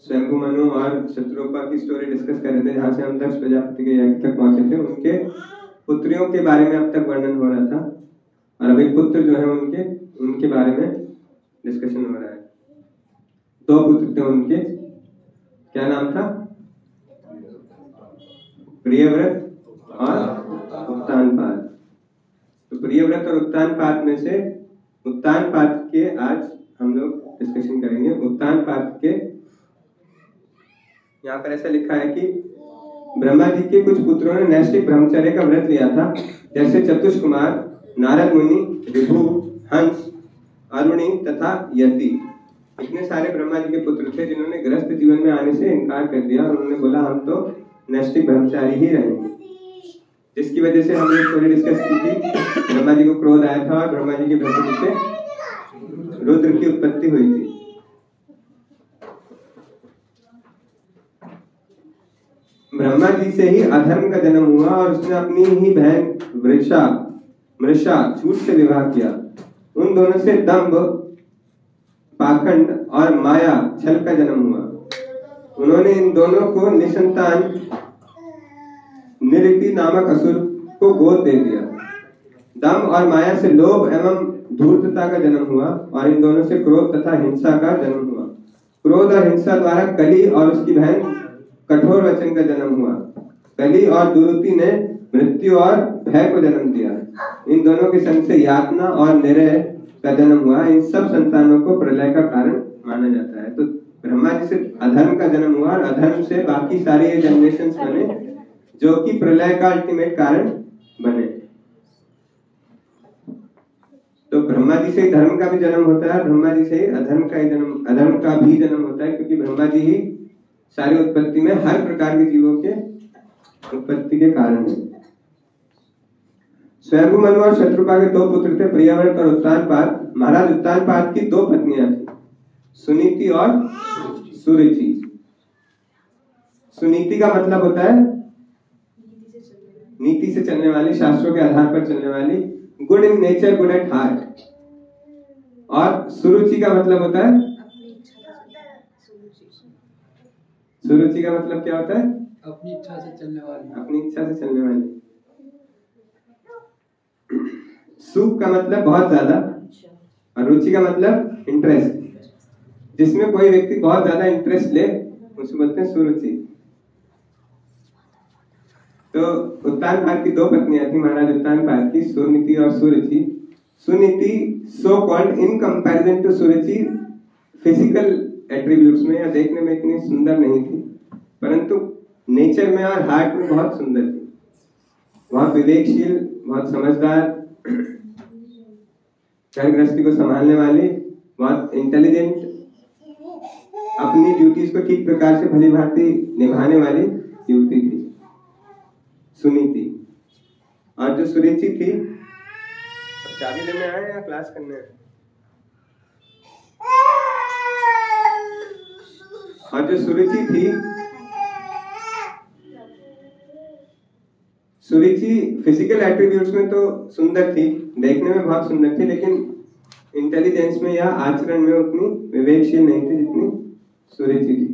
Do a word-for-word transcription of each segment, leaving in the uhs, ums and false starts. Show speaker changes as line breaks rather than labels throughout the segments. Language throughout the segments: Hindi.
स्वयंभू मनु और शत्रुपा की स्टोरी डिस्कस कर रहे थे, जहाँ से हम दक्ष प्रजापति के यज्ञ तक पहुंचे थे। उनके पुत्रियों के बारे में अब तक वर्णन हो रहा था, और अभी पुत्र जो है उनके उनके बारे में डिस्कशन हो रहा है। दो पुत्र थे उनके, क्या नाम था? प्रियव्रत और उत्तानपाद। तो प्रियव्रत और उत्तानपाद में से उत्तानपाद के आज हम लोग डिस्कशन करेंगे। उत्तानपाद के यहाँ पर ऐसा लिखा है कि ब्रह्मा जी के कुछ पुत्रों ने नैष्ठिक ब्रह्मचर्य का व्रत लिया था, जैसे चतुष कुमार, नारद मुनि, ऋभु, हंस, अरुणी तथा यति। इतने सारे ब्रह्मा जी के पुत्र थे जिन्होंने गृहस्थ जीवन में आने से इनकार कर दिया। उन्होंने बोला हम तो नैष्ठिक ब्रह्मचारी ही रहेंगे, जिसकी वजह से हमने स्टोरी डिस्कस की थी। ब्रह्मा जी को क्रोध आया था और ब्रह्मा जी की भक्ति से रुद्र की उत्पत्ति हुई थी। ब्रह्मा जी से ही अधर्म का जन्म हुआ और उसने अपनी ही बहन वृषा मृषा झूठ से विवाह किया। उन दोनों से दंभ, पाखंड और माया छल का जन्म हुआ। उन्होंने इन दोनों को निसंतान निरिति नामक असुर को गोद दे दिया। दंभ और माया से लोभ एवं धूर्तता का जन्म हुआ और इन दोनों से क्रोध तथा हिंसा का जन्म हुआ। क्रोध और हिंसा द्वारा कली और उसकी बहन कठोर वचन का जन्म हुआ। कली और दुरुति ने मृत्यु और भय को जन्म दिया। इन दोनों के संग से यातना और निरय का जन्म हुआ। इन सब संतानों को प्रलय का कारण माना जाता है। तो ब्रह्मा जी से अधर्म का जन्म हुआ और अधर्म से बाकी सारे ये जनरेशंस बने, जो कि प्रलय का अल्टीमेट कारण बने। तो ब्रह्मा जी से ही धर्म का भी जन्म होता है, ब्रह्मा जी से ही अधर्म का ही जन्म अधर्म का भी जन्म होता है, क्योंकि ब्रह्मा जी ही सारी उत्पत्ति में हर प्रकार के जीवों के उत्पत्ति के कारण है। स्वयंभू मनु और शत्रुपा के दो पुत्र थे, प्रियव्रत और उत्तानपाद। महाराज उत्तानपाद की दो पत्नियां थी, सुनीति और सुरुचि। सुनीति का मतलब होता है नीति से चलने वाली, शास्त्रों के आधार पर चलने वाली, good in nature, good at heart. और सुरुचि का मतलब होता है सुरुचि का मतलब क्या होता है?
अपनी इच्छा से चलने वाली।
अपनी इच्छा से चलने वाली। सुख का मतलब बहुत ज्यादा, और रुचि का मतलब इंटरेस्ट। जिसमें कोई व्यक्ति बहुत ज्यादा इंटरेस्ट ले उसे बोलते हैं सुरुचि। तो उत्तानपाद की दो पत्नियां थी महाराज उत्तानपाद की, सुनीति और Suruchi. Suniti so called in comparison to Suruchi physical attributes में या देखने में इतनी सुंदर नहीं थी, परंतु नेचर में और हार्ट में बहुत सुंदर थी। बहुत विवेकशील, बहुत समझदार, घर गृहस्थी को संभालने वाली, बहुत इंटेलिजेंट, अपनी ड्यूटीज को ठीक प्रकार से भली भांति निभाने वाली युवती थी सुनीति। और जो सुरुचि थी, चाबी लेने आए या क्लास करने आए? और जो सुरुचि थी, सुरुचि फिजिकल एट्रीब्यूट्स में तो सुंदर थी, देखने में बहुत सुंदर थी, लेकिन इंटेलिजेंस में या आचरण में उतनी विवेकशील नहीं थी जितनी सुरुचि थी।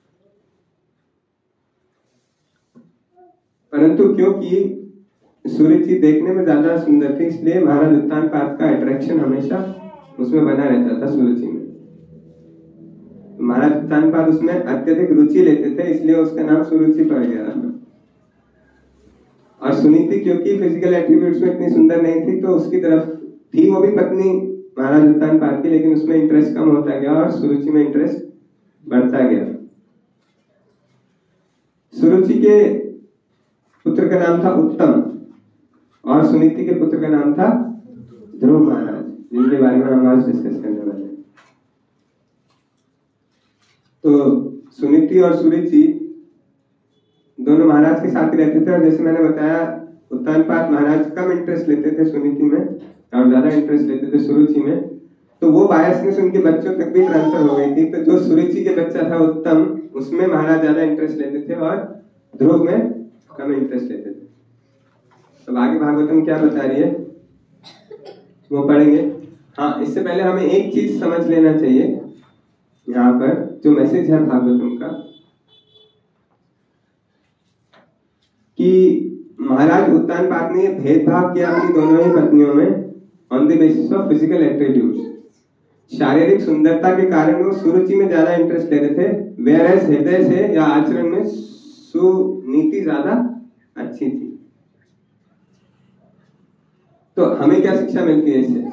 परंतु क्योंकि सुरुचि देखने में ज्यादा सुंदर थी, इसलिए महाराज उत्तानपाद का अट्रैक्शन हमेशा उसमें बना रहता था सुरुचि में। महाराज उत्तानपाद उसमें अत्यधिक रुचि लेते थे, इसलिए उसका नाम सुरुचि पड़ गया। और सुनीति क्योंकि फिजिकल एट्रीब्यूट्स में इतनी सुंदर नहीं थी, तो उसकी तरफ थी वो भी पत्नी महाराज उत्तानपाद की, लेकिन उसमें इंटरेस्ट कम होता गया और सुरुचि में इंटरेस्ट बढ़ता गया। सुरुचि के पुत्र का नाम था उत्तम और सुनीति के पुत्र का नाम था ध्रुव महाराज, जिनके बारे में हम आज डिस्कस करने वाले हैं। तो सुनीति और सुरुचि दोनों महाराज के साथ ही रहते थे, और जैसे मैंने बताया उत्तानपाद महाराज कम इंटरेस्ट लेते थे सुनीति में और ज्यादा इंटरेस्ट लेते थे सुरुचि में। तो वो बायसनेस उनके बच्चों तक भी ट्रांसफर हो गई थी। तो जो सुरुचि के बच्चा था उत्तम, उसमें महाराज ज्यादा इंटरेस्ट लेते थे और ध्रुव में कम इंटरेस्ट लेते थे। तो आगे भागवतम क्या बता रही है वो पढ़ेंगे। हाँ, इससे पहले हमें एक चीज समझ लेना चाहिए यहाँ पर जो मैसेज है भागवतम का कि महाराज उत्तानपाद ने भेदभाव किया अपनी दोनों ही पत्नियों में on the basis of physical attributes. शारीरिक सुंदरता के कारण वो सुरुचि में ज्यादा इंटरेस्ट ले रहे थे, वेयरएज हृदय से या आचरण में सुनीति ज्यादा अच्छी थी। तो हमें क्या शिक्षा मिलती है इससे?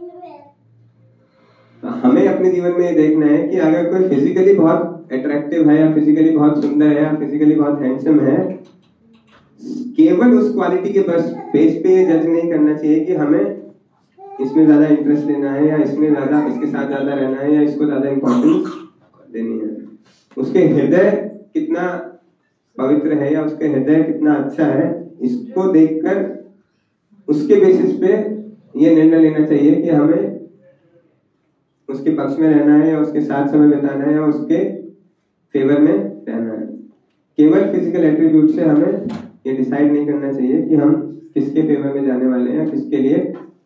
तो हमें अपने जीवन में ये देखना है कि अगर कोई फिजिकली बहुत अट्रैक्टिव है या फिजिकली बहुत सुंदर है या फिजिकली बहुत हैंडसम है, केवल उस क्वालिटी के बस बेस पे ये जज नहीं करना चाहिए कि हमें इसमें ज्यादा इंटरेस्ट लेना है या इसमें ज्यादा इसके साथ ज्यादा रहना है या इसको ज्यादा इंपॉर्टेंस देनी है। उसके हृदय कितना पवित्र है या उसके हृदय कितना अच्छा है, इसको देखकर उसके बेसिस पे ये निर्णय लेना चाहिए कि हमें उसके पक्ष में रहना है या उसके साथ समय बिताना है या उसके फेवर में रहना है। केवल फिजिकल एट्रीब्यूट से हमें ये डिसाइड नहीं करना चाहिए कि हम किसके फेवर में जाने वाले हैं या किसके लिए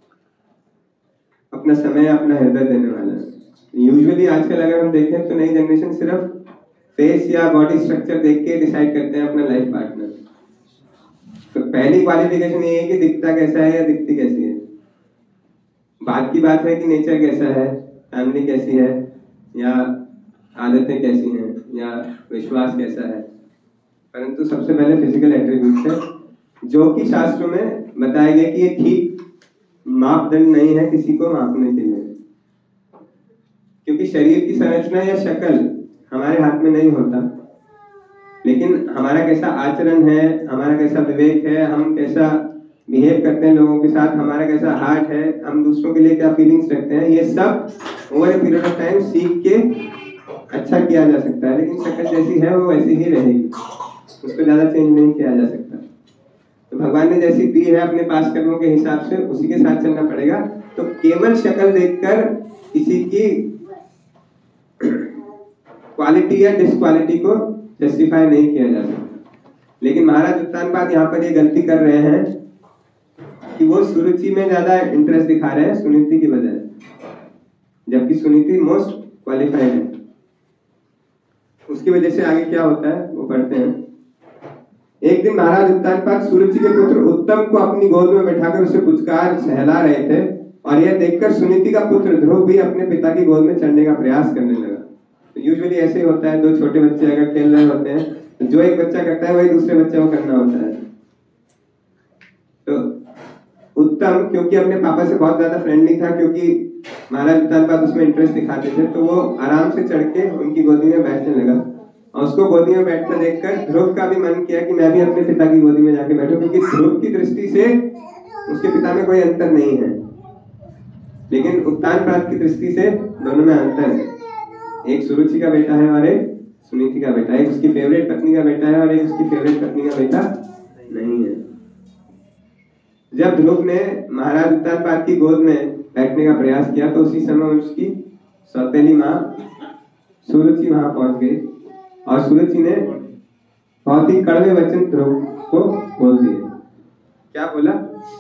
अपना समय अपना हृदय देने वाले हैं। यूजुअली आजकल अगर हम देखें तो नई जनरेशन सिर्फ फेस या बॉडी स्ट्रक्चर देख के डिसाइड करते हैं अपना लाइफ पार्टनर। तो पहली क्वालिफिकेशन ये है कि दिखता कैसा है या दिखती कैसी है। बात की बात है कि नेचर कैसा है, फैमिली कैसी है या आदतें कैसी हैं या विश्वास कैसा है, परंतु सबसे पहले फिजिकल एट्रीब्यूट्स है जो कि शास्त्रों में बताया गया कि ये ठीक मापदंड नहीं है किसी को मापने के लिए, क्योंकि शरीर की संरचना या शक्ल हमारे हाथ में नहीं होता, लेकिन हमारा कैसा आचरण है, हमारा कैसा विवेक है, हम कैसा बिहेव करते हैं लोगों के साथ, हमारा कैसा हार्ट है, हम दूसरों के लिए क्या फीलिंग्स रखते हैं, ये सब over a period of time सीख के अच्छा किया जा सकता है। लेकिन शक्ल जैसी है वो वैसी ही रहेगी, उसको ज्यादा चेंज नहीं किया जा सकता। तो भगवान ने जैसी दी है अपने पास कर्मों के हिसाब से उसी के साथ चलना पड़ेगा। तो केवल शक्ल देखकर किसी की क्वालिटी या डिसक्वालिटी को जस्टिफाई नहीं किया जा सकता। लेकिन महाराज उत्तानपाद यहाँ पर ये गलती कर रहे हैं कि वो सुरुचि में ज्यादा इंटरेस्ट दिखा रहे हैं सुनीति की बजाय, जबकि सुनीति मोस्ट क्वालिफाइड है। उसकी वजह से आगे क्या होता है वो पढ़ते हैं। एक दिन महाराज उत्तानपाद सुरुचि के पुत्र उत्तम को अपनी गोद में बैठाकर उसे पुचकार सहला रहे थे और यह देखकर सुनीति का पुत्र ध्रुव भी अपने पिता की गोद में चढ़ने का प्रयास करने लगा। तो यूजुअली ऐसे ही होता है, दो छोटे बच्चे अगर खेल रहे होते हैं तो जो एक बच्चा करता है वही दूसरे बच्चे को करना होता है। तो उत्तम क्योंकि अपने पापा से बहुत ज्यादा फ्रेंडली था, क्योंकि महाराज उत्तानपाद उसमें इंटरेस्ट दिखाते थे, तो वो आराम से चढ़ के उनकी गोदी में बैठने लगा। और उसको गोदी में बैठते देखकर ध्रुव का भी मन किया कि मैं भी अपने पिता की गोदी में जाके बैठूं, क्योंकि ध्रुव की दृष्टि से उसके पिता में कोई अंतर नहीं है, लेकिन उत्तानपाद की दृष्टि से दोनों में अंतर है। एक सुरुचि का बेटा है और एक सुनीति का बेटा, एक उसकी फेवरेट पत्नी का बेटा है और एक उसकी फेवरेट पत्नी का बेटा नहीं है। जब ध्रुव ने महाराज उत्तानपाद की गोद में बैठने का प्रयास किया तो उसी समय उसकी सौतेली माँ सुरुचि वहां पहुंच गई और सुरुचि ने बहुत ही कड़वे वचन ध्रुव को बोल दिए। क्या बोला?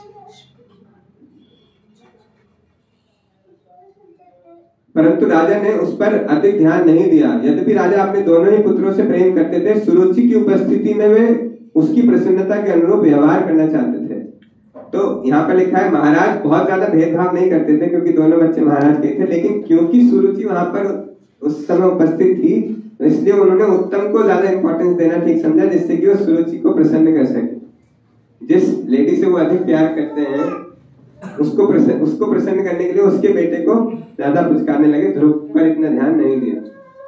परंतु राजा ने उस पर अधिक ध्यान नहीं दिया। यद्यपि राजा अपने दोनों ही पुत्रों से प्रेम करते थे, सुरुचि की उपस्थिति में वे उसकी प्रसन्नता के अनुरूप व्यवहार करना चाहते थे। तो यहाँ पर लिखा है महाराज बहुत ज्यादा भेदभाव नहीं करते थे क्योंकि दोनों बच्चे महाराज के थे, लेकिन क्योंकि सुरुचि वहां पर उस समय उपस्थित थी इसलिए उन्होंने उत्तम को ज्यादा इंपॉर्टेंस देना ठीक समझा, जिससे कि वो सुरुचि को प्रसन्न कर सके। जिस लेडी से वो अधिक प्यार करते हैं उसको प्रसन्न उसको प्रसन्न करने के लिए उसके बेटे को ज्यादा पुचकारने लगे, ध्रुव पर इतना ध्यान नहीं दिया।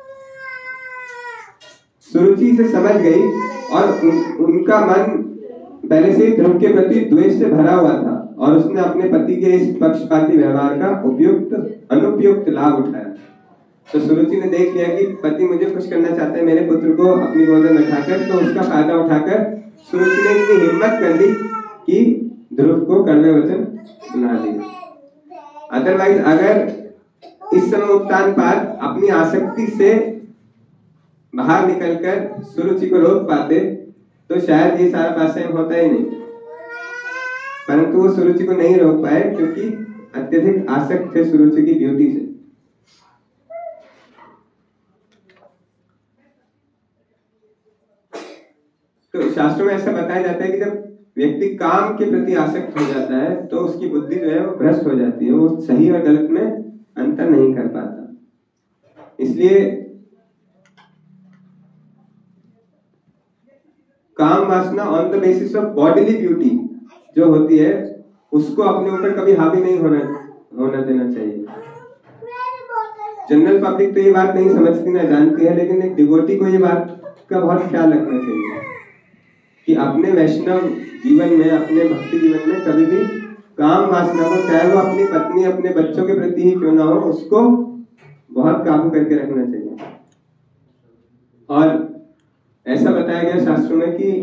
सुरुचि से समझ गई और उन, उनका मन पहले से ही ध्रुव के प्रति द्वेष से भरा हुआ था और उसने अपने पति के इस पक्षपाती व्यवहार का उपयुक्त अनुपयुक्त लाभ उठाया। तो सुरुचि ने देख लिया कि पति मुझे खुश करना चाहते हैं मेरे पुत्र को अपनी गोद में बैठाकर, तो उसका फायदा उठाकर सुरुचि ने इतनी हिम्मत कर दी कि ध्रुव को कड़वे वचन सुना दिए। अदरवाइज अगर इस समय उत्तानपाद अपनी आसक्ति से बाहर निकलकर सुरुचि को रोक पाते तो शायद ये सारा पासटाइम होता ही नहीं, परंतु वो सुरुचि को नहीं रोक पाए क्योंकि अत्यधिक आसक्त थे सुरुचि की ब्यूटी से। तो शास्त्रों में ऐसा बताया जाता है कि जब व्यक्ति काम के प्रति आसक्त हो जाता है तो उसकी बुद्धि जो है वो भ्रष्ट हो जाती है, वो सही और गलत में अंतर नहीं कर पाता। इसलिए काम वासना on the basis of bodily beauty जो होती है उसको अपने ऊपर कभी हावी नहीं होना होना देना चाहिए। जनरल पब्लिक तो ये बात नहीं समझती ना जानती है, लेकिन एक डिवोटी को ये बात का बहुत ख्याल रखना चाहिए कि अपने वैष्णव जीवन में, अपने भक्ति जीवन में कभी भी काम वासना को, चाहे वो अपनी पत्नी अपने बच्चों के प्रति ही क्यों ना हो, उसको बहुत काबू करके रखना चाहिए। और ऐसा बताया गया शास्त्रों में कि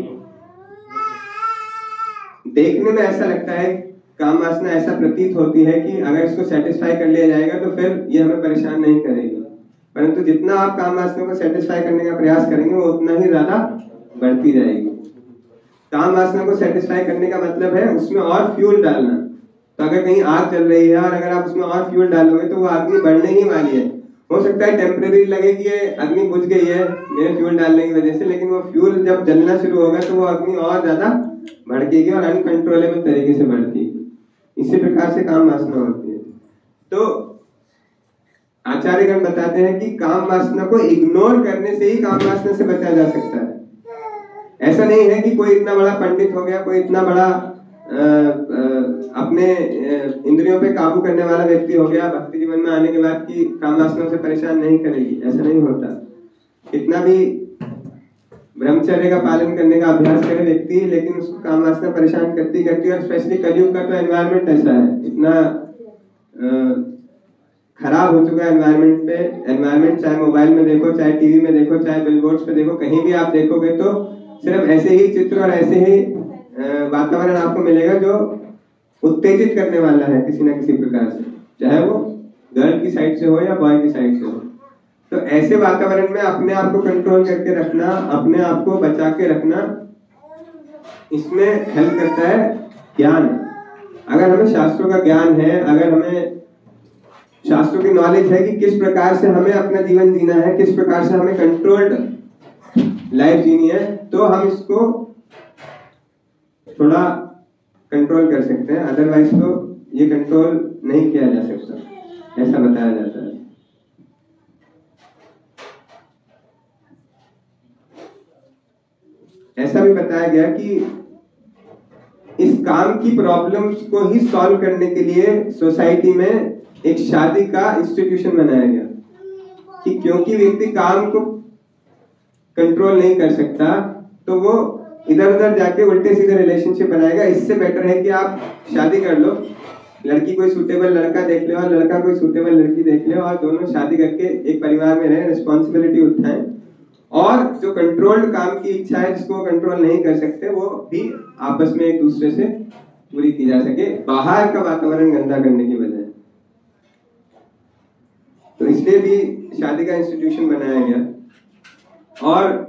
देखने में ऐसा लगता है, काम वासना ऐसा प्रतीत होती है कि अगर इसको सेटिस्फाई कर लिया जाएगा तो फिर ये हमें परेशान नहीं करेगी, परंतु जितना आप काम वासना को सेटिस्फाई करने का प्रयास करेंगे वो उतना ही ज्यादा बढ़ती जाएगी। काम वासना को सेटिस्फाई करने का मतलब है उसमें और फ्यूल डालना। तो अगर कहीं आग चल रही है और अगर आप उसमें और फ्यूल डालोगे तो वो अग्नि बढ़ने ही वाली है। हो सकता है टेम्परेरी लगे कि ये अग्नि बुझ गई है मेरे फ्यूल डालने की वजह से, लेकिन वो फ्यूल जब जलना शुरू होगा तो वो अग्नि और ज्यादा भड़केगी और अनकंट्रोलेबल तरीके से बढ़ती है। इसी प्रकार से काम वासना होती है। तो आचार्यगण बताते हैं कि काम वासना को इग्नोर करने से ही काम वासना से बचा जा सकता है। ऐसा नहीं है कि कोई इतना बड़ा पंडित हो गया, कोई इतना बड़ा आ, आ, अपने इंद्रियों पे काबू करने वाला व्यक्ति हो गया भक्ति जीवन में आने के बाद कि काम वासना से परेशान नहीं करेगी, ऐसा नहीं होता। कितना भी ब्रह्मचर्य का पालन करने का अभ्यास करे व्यक्ति, लेकिन उसको काम वासना परेशान करती करती और स्पेशली कलयुग का तो एनवायरनमेंट ऐसा है, इतना खराब हो चुका है एनवायरनमेंट पे एनवायरनमेंट चाहे मोबाइल में देखो, चाहे टीवी में देखो, चाहे बिलबोर्ड्स पे देखो, कहीं भी आप देखोगे तो सिर्फ ऐसे ही चित्र और ऐसे ही वातावरण आपको मिलेगा जो उत्तेजित करने वाला है किसी ना किसी प्रकार से, चाहे वो गर्ल की साइड से हो या बॉय की साइड से हो। तो ऐसे वातावरण में अपने आप को कंट्रोल करके रखना, अपने आप को बचा के रखना, इसमें हेल्प करता है ज्ञान। अगर हमें शास्त्रों का ज्ञान है, अगर हमें शास्त्रों की नॉलेज है कि किस प्रकार से हमें अपना जीवन जीना है, किस प्रकार से हमें कंट्रोल्ड लाइफ जीनी है, तो हम इसको थोड़ा कंट्रोल कर सकते हैं। अदरवाइज तो ये कंट्रोल नहीं किया जा सकता, ऐसा बताया जाता है। ऐसा भी बताया गया कि इस काम की प्रॉब्लम्स को ही सॉल्व करने के लिए सोसाइटी में एक शादी का इंस्टीट्यूशन बनाया गया कि क्योंकि व्यक्ति काम को कंट्रोल नहीं कर सकता तो वो इधर उधर जाके उल्टे सीधे रिलेशनशिप बनाएगा। इससे बेटर है कि आप शादी कर लो, लड़की कोई सूटेबल लड़का देख ले और लड़का कोई सूटेबल लड़की देख ले और दोनों शादी करके एक परिवार में रहें, रिस्पॉन्सिबिलिटी उठाएं, और जो कंट्रोल्ड काम की इच्छा है जिसको कंट्रोल नहीं कर सकते वो भी आपस में एक दूसरे से पूरी की जा सके, बाहर का वातावरण गंदा करने की बजाय। तो इसलिए भी शादी का इंस्टीट्यूशन बनाया गया। और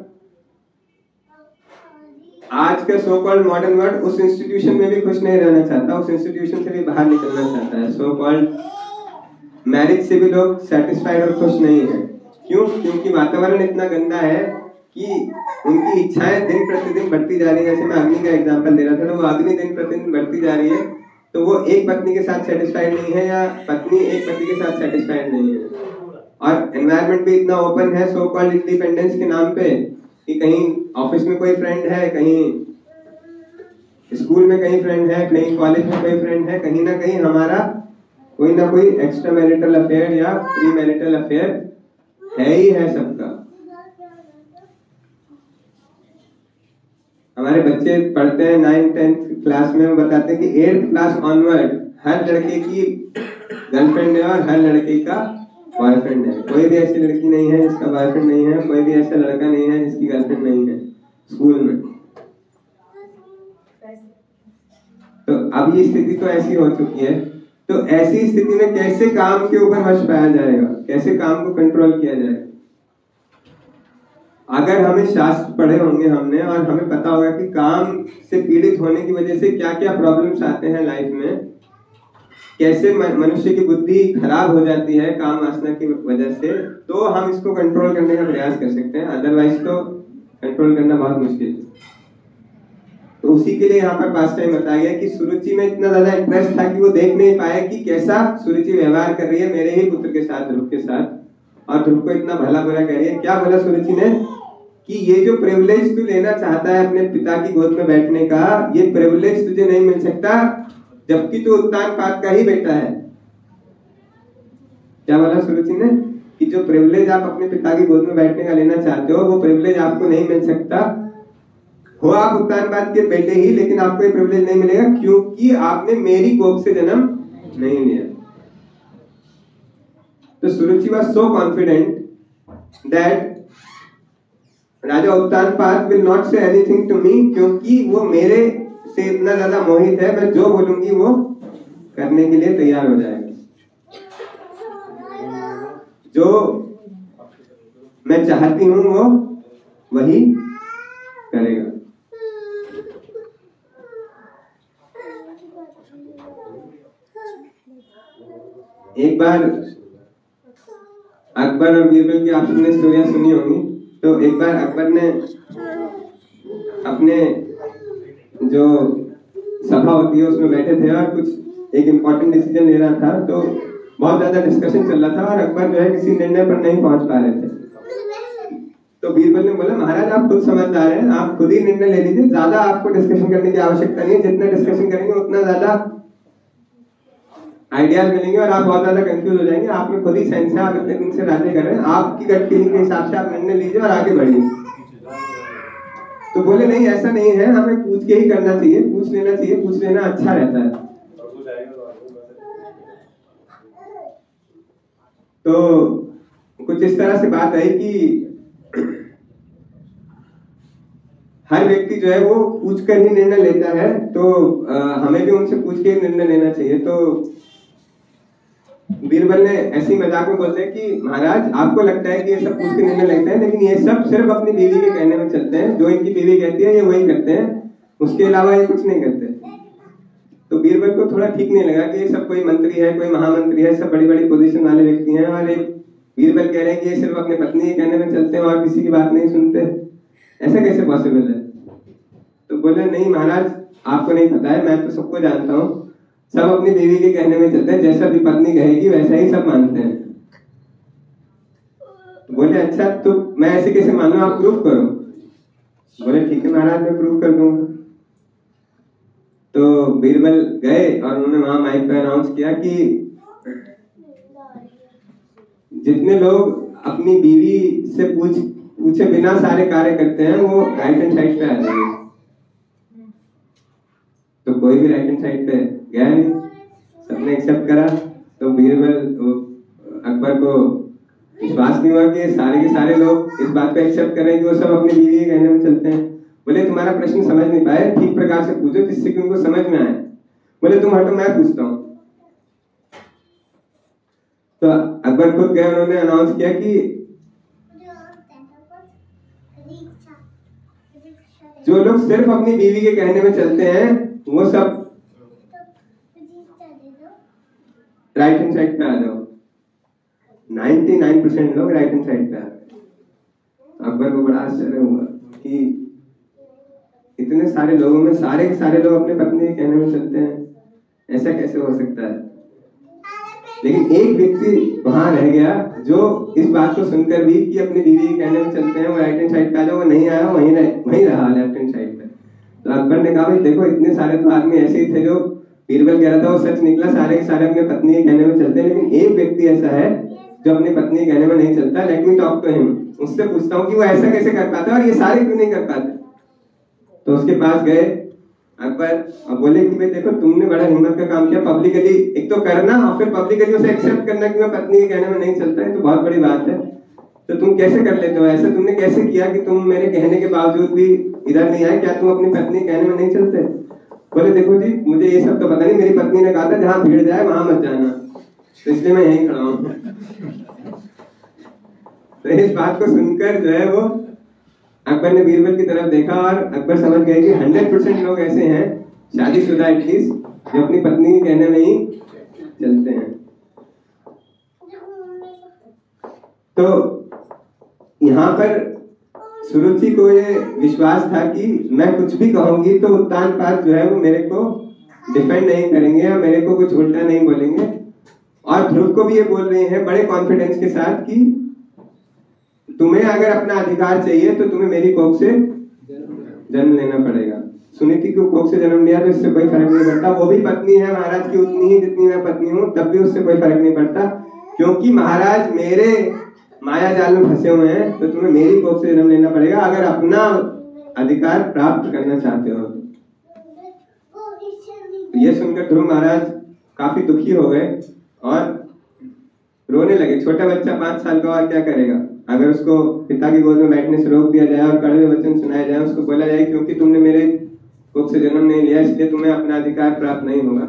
आज का सो कॉल्ड मॉडर्न वर्ल्ड उस इंस्टीट्यूशन में भी खुश नहीं रहना चाहता, उस इंस्टीट्यूशन से भी बाहर निकलना चाहता है। सो कॉल्ड मैरिज से भी लोग सेटिस्फाइड और खुश नहीं है। क्यों? क्योंकि वातावरण इतना गंदा है कि उनकी इच्छाएं दिन प्रतिदिन बढ़ती जा रही है। जैसे मैं अग्नि का एग्जांपल दे रहा था, तो वो अग्नि दिन प्रतिदिन बढ़ती जा रही है, तो वो एक पत्नी के साथ सेटिस्फाइड नहीं है या पत्नी एक पति के साथ सेटिस्फाइड नहीं है। और एनवायरनमेंट भी इतना ओपन है सो कॉल्ड इंडिपेंडेंस के नाम पे कि कहीं ऑफिस में कोई फ्रेंड है, कहीं स्कूल में कहीं फ्रेंड है, कहीं कॉलेज में कोई फ्रेंड है, कहीं ना कहीं हमारा कोई ना कोई एक्स्ट्रा मैरिटल अफेयर या प्री मैरिटल अफेयर है ही है सबका। हमारे बच्चे पढ़ते हैं नाइन्थ टेंथ क्लास में, वो बताते हैं कि एट्थ क्लास ऑनवर्ड हर लड़के की गर्लफ्रेंड है और हर लड़के का बॉयफ्रेंड है। कोई भी ऐसी लड़की नहीं है जिसका बॉयफ्रेंड नहीं है, कोई भी ऐसा लड़का नहीं है जिसकी गर्लफ्रेंड नहीं है स्कूल में। तो अब ये स्थिति तो ऐसी हो चुकी है। तो ऐसी स्थिति में कैसे काम के ऊपर वश पाया जाएगा, कैसे काम को कंट्रोल किया जाएगा? अगर हमें शास्त्र पढ़े होंगे हमने और हमें पता होगा कि काम से पीड़ित होने की वजह से क्या क्या प्रॉब्लम्स आते हैं लाइफ में, कैसे मनुष्य की बुद्धि खराब हो जाती है काम वासना की वजह से, तो हम इसको कंट्रोल करने का प्रयास कर सकते हैं। अदरवाइज तो कंट्रोल करना बहुत मुश्किल है। तो उसी के लिए यहाँ पर पास टाइम बताया गया कि सुरुचि में इतना ज्यादा इंटरेस्ट था कि वो देख नहीं पाए कि कैसा सुरुचि व्यवहार कर रही है मेरे ही पुत्र के साथ, ध्रुव के साथ, और ध्रुव को इतना भला बुरा कह रही है। क्या बोला सुरुचि ने कि ये जो प्रिविलेज तू लेना चाहता है अपने पिता की गोद में बैठने का, ये प्रिविलेज तुझे नहीं मिल सकता, जबकि तू उत्तानपाद का ही बेटा है। क्या बोला सुरुचि ने कि जो प्रिविलेज आप अपने पिता की गोद में बैठने का लेना चाहते हो, वो प्रिविलेज आपको नहीं मिल सकता। हो आप उत्तानपाद के बेटे ही, लेकिन आपको ये प्रिविलेज नहीं मिलेगा क्योंकि आपने मेरी कोख से जन्म नहीं लिया। तो Suruchi was so confident that Raja Uttanpad will not say anything to me, क्योंकि वो मेरे से इतना ज्यादा मोहित है, मैं जो बोलूंगी वो करने के लिए तैयार हो जाएगा। जो मैं चाहती हूं वो वही करेगा। एक बार अकबर और बीरबल की आप सबने स्टोरियां सुनी होंगी। तो एक बार अकबर ने अपने जो सभा होती है उसमें बैठे थे और कुछ एक इम्पोर्टेंट डिसीजन ले रहा था। तो बहुत ज्यादा डिस्कशन चल रहा था और अकबर जो है किसी निर्णय पर नहीं पहुंच पा रहे थे। तो बीरबल ने बोला, महाराज आप खुद समझदार हैं, आप खुद ही निर्णय ले लीजिए, ज्यादा आपको डिस्कशन करने की आवश्यकता नहीं है। जितना डिस्कशन करेंगे उतना ज्यादा आइडियाज मिलेंगे और आप बहुत ज्यादा कंफ्यूज हो जाएंगे। आप में खुद ही सेंस है, आप इतने दिन से राज्य कर रहे हैं, आपकी गट फीलिंग के हिसाब से आप निर्णय लीजिए और आगे बढ़िए। तो बोले नहीं ऐसा नहीं है, हमें पूछ के ही करना चाहिए, पूछ लेना चाहिए, पूछ लेना अच्छा रहता है। तो कुछ इस तरह से बात आई कि हर व्यक्ति जो है वो पूछ कर ही निर्णय लेता है, तो आ, हमें भी उनसे पूछ के ही निर्णय लेना चाहिए। तो बीरबल ने ऐसी मजाक में बोलते हैं कि महाराज आपको लगता है कि ये सब पूछ के निर्णय लेते हैं, लेकिन ये सब सिर्फ अपनी बीवी के कहने में चलते हैं, जो इनकी बीवी कहती है ये वही करते हैं, उसके अलावा ये कुछ नहीं करते। तो बीरबल को थोड़ा ठीक नहीं लगा कि ये सब कोई मंत्री है, कोई महामंत्री है, सब बड़ी बड़ी पोजीशन वाले व्यक्ति हैं, और एक बीरबल कह रहे हैं कि ये सिर्फ अपने पत्नी के कहने में चलते हैं और किसी की बात नहीं सुनते, ऐसा कैसे पॉसिबल है? तो बोले नहीं महाराज आपको नहीं पता है, मैं तो सबको जानता हूँ, सब अपनी बीवी के कहने में चलते हैं, जैसा भी पत्नी कहेगी वैसा ही सब मानते हैं। तो बोले अच्छा तो मैं ऐसे कैसे मानूं, आप प्रूफ करो। बोले ठीक है महाराज मैं प्रूफ कर दूंगा। तो बीरबल गए और उन्होंने वहां माइक पे अनाउंस किया कि जितने लोग अपनी बीवी से पूछ पूछे बिना सारे कार्य करते हैं वो राइट हैंड साइड पे आ जाएंगे। तो कोई भी राइट हैंड साइड पे गया नहीं, सबने एक्सेप्ट करा। तो बीरबल अकबर को विश्वास नहीं हुआ कि सारे के सारे लोग इस बात को एक्सेप्ट कर रहे हैं कि वो सब अपनी बीवी के कहने में चलते हैं। बोले तुम्हारा प्रश्न समझ नहीं पाए, ठीक प्रकार से पूछो जिससे कि उनको समझ में आए। बोले तुम हटो मैं पूछता हूँ। तो अकबर खुद गए, उन्होंने अनाउंस किया कि जो लोग सिर्फ अपनी बीवी के कहने में चलते हैं वो सब राइट हैंड साइड पे आ जाओ। निन्यानवे परसेंट लोग राइट हैंड साइड पे आ गए। अकबर को बड़ा आश्चर्य हुआ कि इतने सारे लोगों में सारे के सारे लोग अपने पत्नी के कहने में चलते हैं, ऐसा कैसे हो सकता है? लेकिन एक व्यक्ति वहां रह गया जो इस बात को सुनकर भी कि अपनी बीवी के कहने में चलते हैं वो राइट हैंड साइड पे आ जाओ, वो नहीं आया, वहीं रह, वहीं रहा लेफ्ट हैंड साइड पे। तो अकबर ने कहा भाई देखो इतने सारे तो आदमी ऐसे ही थे, जो बीरबल कह रहा था वो सच निकला, सारे के सारे अपने पत्नी के कहने में चलते हैं, लेकिन एक व्यक्ति ऐसा है जो अपनी पत्नी के कहने में नहीं चलता। Let me talk to him, उससे पूछता हूँ कि वो ऐसा कैसे कर पाता है और ये सारे क्यों नहीं कर पाते। तो उसके पास गए अकबर और बोले कि भाई देखो तुमने बड़ा हिम्मत का काम किया, पब्लिकली एक तो करना और फिर पब्लिकली उसे एक्सेप्ट करना कि मैं पत्नी के कहने में नहीं चलता है, तो बहुत बड़ी बात है। तो तुम कैसे कर लेते हो, ऐसा तुमने कैसे किया कि तुम मेरे कहने के बावजूद भी इधर नहीं आए, क्या तुम अपनी पत्नी के कहने में नहीं चलते? बोले देखो जी मुझे ये सब तो पता नहीं, मेरी पत्नी ने कहा था जहां भीड़ जाए वहां मत जाना, तो इसलिए मैं यहीं खड़ा हूँ। तो इस बात को सुनकर जो है वो अकबर ने बीरबल की तरफ देखा और अकबर समझ गए कि हंड्रेड परसेंट लोग ऐसे हैं, शादीशुदा एटलीस्ट, जो अपनी पत्नी के कहने में ही चलते हैं। तो यहाँ पर सुरुचि को ये विश्वास था कि मैं कुछ भी कहूंगी तो उत्तानपाद जो है वो मेरे को डिफेंड नहीं करेंगे या मेरे को कुछ उल्टा नहीं बोलेंगे। और ध्रुव को भी ये बोल रहे हैं बड़े कॉन्फिडेंस के साथ कि तुम्हें अगर अपना अधिकार चाहिए तो तुम्हें मेरी कोख से जन्म लेना पड़ेगा। सुनीति को कोख से जन्म लिया तो इससे कोई फर्क नहीं पड़ता, वो भी पत्नी है महाराज की उतनी ही जितनी मैं पत्नी हूँ, तब भी उससे कोई फर्क नहीं पड़ता, क्योंकि महाराज मेरे माया जाल में फंसे हुए हैं, तो तुम्हें मेरी कोख से जन्म लेना पड़ेगा अगर अपना अधिकार प्राप्त करना चाहते हो। तो ये सुनकर ध्रुव महाराज काफी दुखी हो गए और रोने लगे। छोटा बच्चा पांच साल का और क्या करेगा? अगर उसको पिता की गोद में बैठने से रोक दिया जाए और कड़वे वचन सुनाए जाए, उसको बोला जाए क्योंकि तुमने मेरे कोख से जन्म नहीं लिया इसलिए तुम्हें अपना अधिकार प्राप्त नहीं होगा।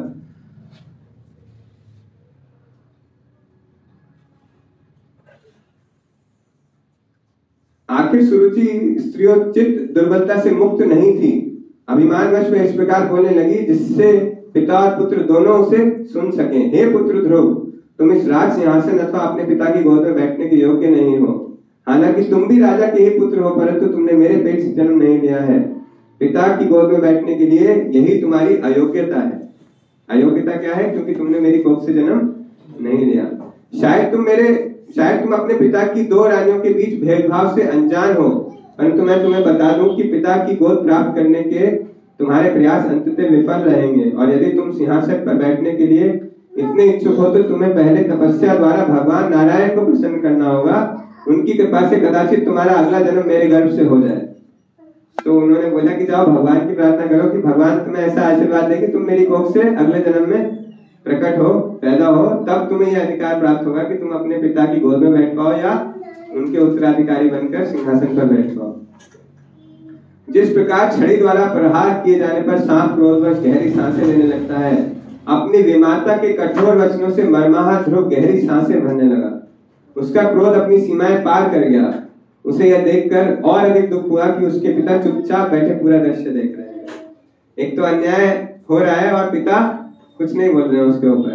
आखिर सुरुचि स्त्रियोचित दुर्बलता से मुक्त नहीं थी। अभिमानवश में इस प्रकार बोलने लगी जिससे पिता और पुत्र दोनों उसे सुन सके। हे पुत्र ध्रुव, तुम इस राज सिंहासन अथवा अपने पिता की गोद में बैठने के योग्य नहीं हो। हालांकि तुम भी राजा के ही पुत्र हो, परंतु तुमने मेरे पेट से जन्म नहीं लिया है। पिता की गोद में बैठने के लिए यही तुम्हारी अयोग्यता है। अयोग्यता क्या है? क्योंकि तुमने मेरी कोख से जन्म नहीं लिया। शायद तुम मेरे शायद तुम अपने पिता की दो रानियों के बीच भेदभाव से अनजान हो, परंतु मैं तुम्हें बता दूं कि पिता की गोद प्राप्त करने के तुम्हारे प्रयास अंततः विफल रहेंगे। और यदि तुम सिंहासन पर बैठने के लिए इतने इच्छुक हो तो तुम्हें पहले तपस्या द्वारा भगवान नारायण को प्रसन्न करना होगा। उनकी कृपा से कदाचित तुम्हारा अगला जन्म मेरे गर्भ से हो जाए। तो उन्होंने बोला कि जाओ भगवान की प्रार्थना करो कि भगवान तुम्हें ऐसा आशीर्वाद दे कि तुम मेरी कोख से अगले जन्म में प्रकट हो, पैदा हो, तब तुम्हें यह अधिकार प्राप्त होगा कि तुम अपने पिता की गोद में बैठ पाओ या उनके उत्तराधिकारी बनकर सिंहासन पर बैठ पाओ। जिस प्रकार छड़ी द्वारा प्रहार किए जाने पर सांप क्रोधवश गहरी सांसें लेने लगता है, अपनी विमाता के कठोर वचनों से मरमाहा ध्रुव गहरी सांसें भरने लगा। उसका क्रोध अपनी सीमाएं पार कर गया। उसे यह देखकर और अधिक दुख हुआ कि उसके पिता चुपचाप बैठे पूरा दृश्य देख रहे हैं। एक तो अन्याय हो रहा है और पिता कुछ नहीं बोल रहे हैं उसके ऊपर।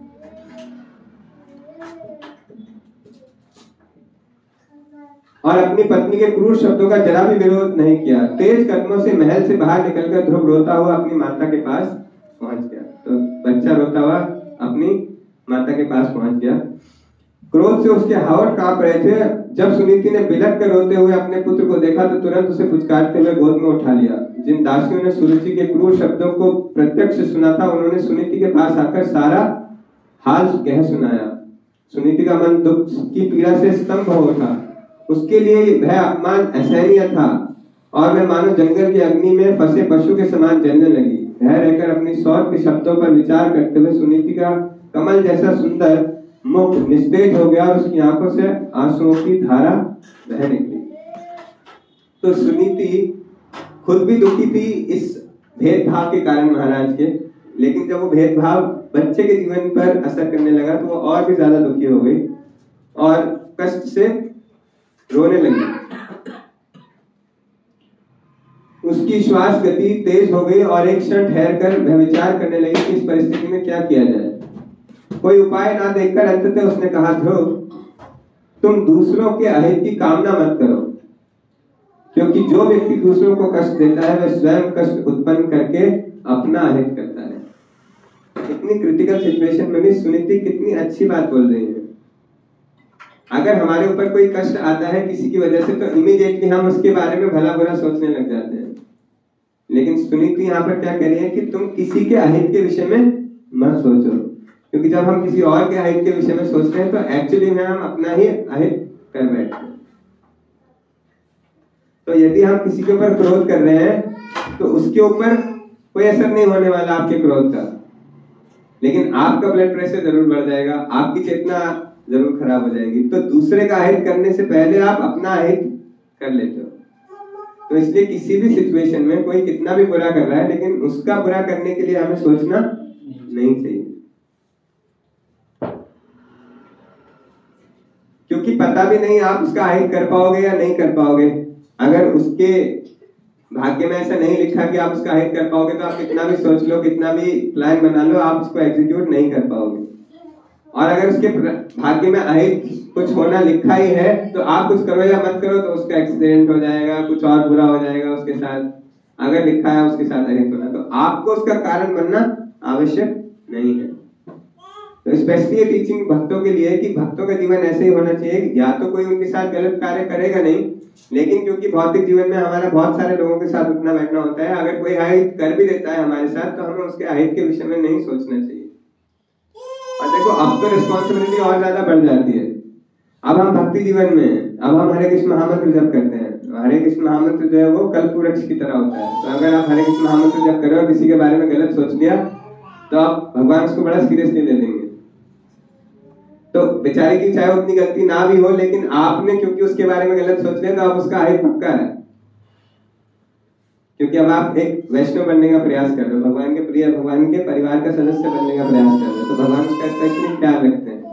और अपनी पत्नी के क्रूर शब्दों का जरा भी विरोध नहीं किया। तेज कदमों से महल से बाहर निकलकर ध्रुव रोता हुआ अपनी माता के पास पहुंच गया। तो बच्चा रोता हुआ अपनी माता के पास पहुंच गया। क्रोध से उसके हावड़ कांप रहे थे। जब सुनीति ने बिलख कर रोते हुए अपने पुत्र को देखा तो तुरंत उसे फुचकारते हुए गोद में उठा लिया। जिन दासियों ने सुरुचि के क्रूर शब्दों को प्रत्यक्ष सुना था, उन्होंने सुनीति के पास आकर सारा हाल कह सुनाया। सुनीति का मन दुख की पीड़ा से स्तंभ हो उठा। उसके लिए वह अपमान असहनीय था और वह मानो जंगल की अग्नि में फंसे पशु के समान जलने लगी। वह रहकर अपनी सौत के शब्दों पर विचार करते हुए सुनीति का कमल जैसा सुंदर मुख निस्तेज हो गया और उसकी आंखों से आंसुओं की धारा बह निकली। तो सुनीति खुद भी दुखी थी इस भेदभाव के कारण महाराज के, लेकिन जब वो भेदभाव बच्चे के जीवन पर असर करने लगा तो वो और भी ज्यादा दुखी हो गई और कष्ट से रोने लगी। उसकी श्वास गति तेज हो गई और एक क्षण ठहर कर वह विचार करने लगी कि इस परिस्थिति में क्या किया जाए। कोई उपाय ना देखकर अंततः उसने कहा, ध्रुव, तुम दूसरों के अहित की कामना मत करो, क्योंकि जो व्यक्ति दूसरों को कष्ट देता है वह स्वयं कष्ट उत्पन्न करके अपना अहित करता है। इतनी क्रिटिकल सिचुएशन में भी सुनीति कितनी अच्छी बात बोल रही है। अगर हमारे ऊपर कोई कष्ट आता है किसी की वजह से तो इमीडिएटली हम उसके बारे में भला बुरा सोचने लग जाते हैं, लेकिन सुनीति यहाँ पर क्या कह रही है कि तुम किसी के अहित के विषय में मत सोचो, क्योंकि जब हम किसी और के अहित के विषय में सोचते हैं तो एक्चुअली में हम अपना ही अहित कर बैठते हैं। तो यदि हम किसी के ऊपर क्रोध कर रहे हैं तो उसके ऊपर कोई असर नहीं होने वाला आपके क्रोध का, लेकिन आपका ब्लड प्रेशर जरूर बढ़ जाएगा, आपकी चेतना जरूर खराब हो जाएगी। तो दूसरे का अहित करने से पहले आप अपना अहित कर लेते हो। तो इसलिए किसी भी सिचुएशन में कोई कितना भी बुरा कर रहा है, लेकिन उसका बुरा करने के लिए हमें सोचना नहीं चाहिए, क्योंकि पता भी नहीं आप उसका अहित कर पाओगे या नहीं कर पाओगे। अगर उसके भाग्य में ऐसा नहीं लिखा कि आप उसका अहित कर पाओगे तो आप कितना भी सोच लो, कितना भी प्लान बना लो, आप उसको एग्जीक्यूट नहीं कर पाओगे। और अगर उसके भाग्य में अहित कुछ होना लिखा ही है तो आप कुछ करो या मत करो तो उसका एक्सीडेंट हो जाएगा, कुछ और बुरा हो जाएगा उसके साथ। अगर लिखा है उसके साथ अहित होना, तो आपको उसका कारण बनना आवश्यक नहीं है। तो स्पेशली ये टीचिंग भक्तों के लिए है कि भक्तों का जीवन ऐसे ही होना चाहिए, या तो कोई उनके साथ गलत कार्य करेगा नहीं, लेकिन क्योंकि भौतिक जीवन में हमारा बहुत सारे लोगों के साथ उठना बैठना होता है, अगर कोई अहित कर भी देता है हमारे साथ तो हमें उसके अहित के विषय में नहीं सोचना चाहिए। और देखो अब तो रिस्पॉन्सिबिलिटी और ज्यादा बढ़ जाती है। अब हम भक्ति जीवन में हैं, अब हम हरे कृष्ण महामंत्र जप करते हैं। हरे कृष्ण महामंत्र जो है वो कल्पवृक्ष की तरह होता है। तो अगर आप हरे कृष्ण महामंत्र जप करो और किसी के बारे में गलत सोच लिया तो आप भगवान उसको बड़ा सीरियसली ले लेंगे। तो बेचारे की चाहे उतनी गलती ना भी हो, लेकिन आपने क्योंकि उसके बारे में गलत सोच लिया तो आप उसका अहित पक्का है, क्योंकि अब आप एक वैष्णव बनने का प्रयास कर रहे हो, भगवान के प्रिय, भगवान के परिवार का सदस्य बनने का प्रयास कर रहे हो, तो भगवान उसका स्पेशली ख्याल रखते हैं।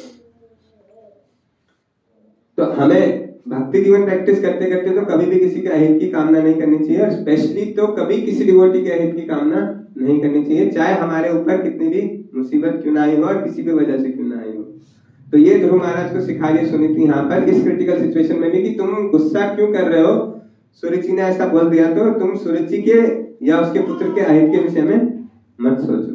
तो हमें भक्ति जीवन प्रैक्टिस करते करते तो कभी भी किसी के अहित की कामना नहीं करनी चाहिए, और स्पेशली तो कभी किसी डिवोटी के अहित की कामना नहीं करनी चाहिए, चाहे हमारे ऊपर कितनी भी मुसीबत क्यों ना आई हो और किसी भी वजह से क्यों ना आई हो। तो ये ध्रुव महाराज को सिखा रही सुनीति यहाँ पर इस क्रिटिकल सिचुएशन में भी कि तुम गुस्सा क्यों कर रहे हो, सुरुचि ने ऐसा बोल दिया तो तुम सुरुचि के या उसके पुत्र के अहित के विषय में मत सोचो।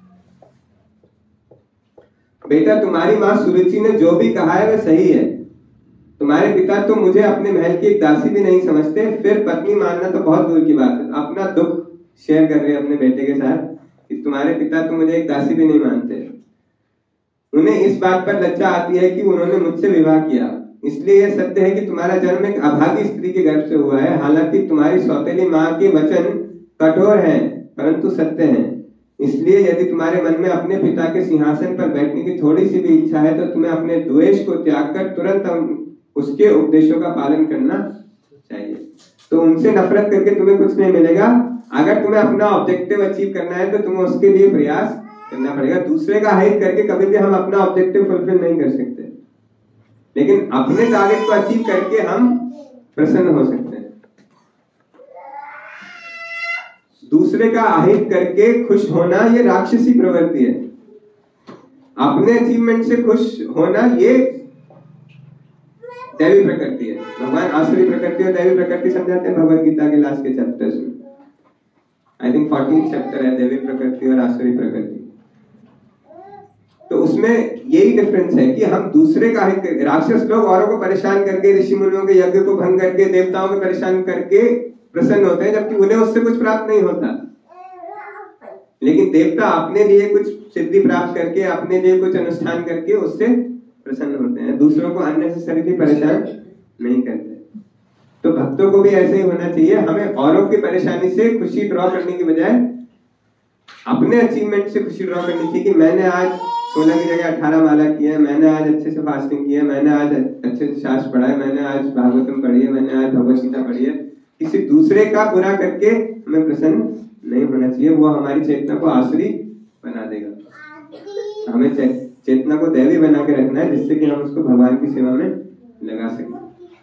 बेटा तुम्हारी माँ सुरुचि ने जो भी कहा है वह सही है। तुम्हारे पिता तो मुझे अपने महल की एक दासी भी नहीं समझते, फिर पत्नी मानना तो बहुत दूर की बात है। अपना दुख शेयर कर रहे हैं अपने बेटे के साथ कि तुम्हारे पिता तो मुझे एक दासी भी नहीं मानते। उन्हें इस बात पर लज्जा आती है कि उन्होंने मुझसे विवाह किया, इसलिए यह सत्य है कि तुम्हारा जन्म एक अभागी स्त्री के गर्भ से हुआ है। हालांकि तुम्हारी सौतेली माँ के वचन कठोर हैं परंतु सत्य हैं, इसलिए यदि तुम्हारे मन में अपने पिता के सिंहासन पर बैठने की थोड़ी सी भी इच्छा है तो तुम्हें अपने द्वेष को त्याग कर तुरंत उसके उपदेशों का पालन करना चाहिए। तो उनसे नफरत करके तुम्हें कुछ नहीं मिलेगा। अगर तुम्हें अपना ऑब्जेक्टिव अचीव करना है तो तुम्हें उसके लिए प्रयास करना पड़ेगा। दूसरे का हित करके कभी भी हम अपना ऑब्जेक्टिव फुलफिल नहीं कर सकते, लेकिन अपने टारगेट को अचीव करके हम प्रसन्न हो सकते हैं। दूसरे का अहित करके खुश होना ये राक्षसी प्रवृत्ति है। अपने अचीवमेंट से खुश होना ये दैवी प्रकृति है। भगवान आसुरी प्रकृति और दैवी प्रकृति समझाते हैं भगवद गीता के लास्ट के चैप्टर्स में। आई थिंक फोर्टीन चैप्टर है दैवी प्रकृति और आसुरी प्रकृति। तो उसमें यही डिफरेंस है कि हम दूसरे का हित करके, राक्षस लोग औरों को परेशान करके, ऋषि मुनियों के यज्ञ को भंग करके, देवताओं को परेशान करके प्रसन्न होते हैं, जबकि उन्हें उससे कुछ प्राप्त नहीं होता। लेकिन देवता अपने लिए कुछ सिद्धि प्राप्त करके, अपने लिए कुछ अनुष्ठान करके उससे प्रसन्न होते हैं, दूसरों को अननेसेसरीली परेशान नहीं करते। तो भक्तों को भी ऐसे ही होना चाहिए। हमें औरों की परेशानी से खुशी ड्रॉ करने की बजाय अपने अचीवमेंट से खुशी ड्रॉ करनी चाहिए कि मैंने आज सोलह की जगह अठारह माला की है, मैंने आज अच्छे से फास्टिंग की है, मैंने आज अच्छे से शास्त्र पढ़ा है, मैंने आज भागवतम पढ़ी है, मैंने आज भगवत गीता पढ़ी है। किसी दूसरे का बुरा करके हमें प्रसन्न नहीं होना चाहिए, वो हमारी चेतना को आसुरी बना देगा। हमें चेतना को दैवी बना के रखना है, जिससे कि हम उसको भगवान की सेवा में लगा सकें।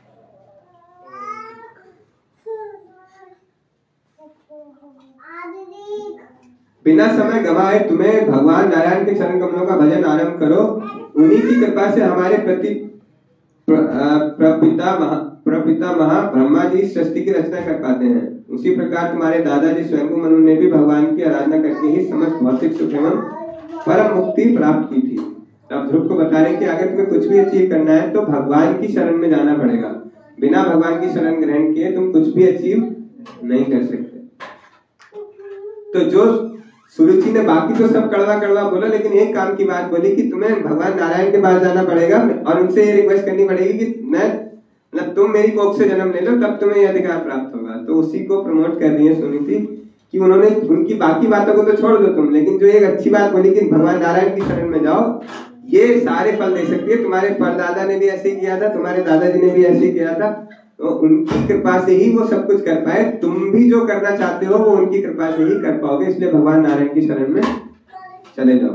बिना समय गवाए तुम्हें भगवान नारायण के चरण कमलों का भजन आरंभ करो। उन्हीं की कृपा से हमारे प्रति प्रपिता महा प्रपिता महा ब्रह्मा जी सृष्टि की रचना कर पाते हैं। उसी प्रकार तुम्हारे दादाजी स्वयं मनु ने भी भगवान की आराधना करके ही समस्त भौतिक सुख एवं परम मुक्ति प्राप्त की थी। अब ध्रुव को बता रहे कि अगर तुम्हें कुछ भी अचीव करना है तो भगवान की शरण में जाना पड़ेगा। बिना भगवान की शरण ग्रहण किए तुम कुछ भी अचीव नहीं कर सकते। तो जो सुरुचि ने बाकी तो सब कड़वा कड़वा बोला, लेकिन एक काम की बात बोली कि तुम्हें भगवान नारायण के पास जाना पड़ेगा और उनसे ये रिक्वेस्ट करनी पड़ेगी कि मैं मतलब तुम मेरी कोख से जन्म ले लो, तब तुम्हें यह अधिकार प्राप्त होगा। तो उसी को प्रमोट कर रही है सुनीति कि उन्होंने उनकी बाकी बातों को तो छोड़ दो तुम, लेकिन जो एक अच्छी बात बोली कि भगवान नारायण की शरण में जाओ, ये सारे फल दे सकती है। तुम्हारे परदादा ने भी ऐसे ही किया था, तुम्हारे दादाजी ने भी ऐसे ही किया था, तो उनकी कृपा से ही वो सब कुछ कर पाए। तुम भी जो करना चाहते हो वो उनकी कृपा से ही कर पाओगे, इसलिए भगवान नारायण की शरण में चले जाओ।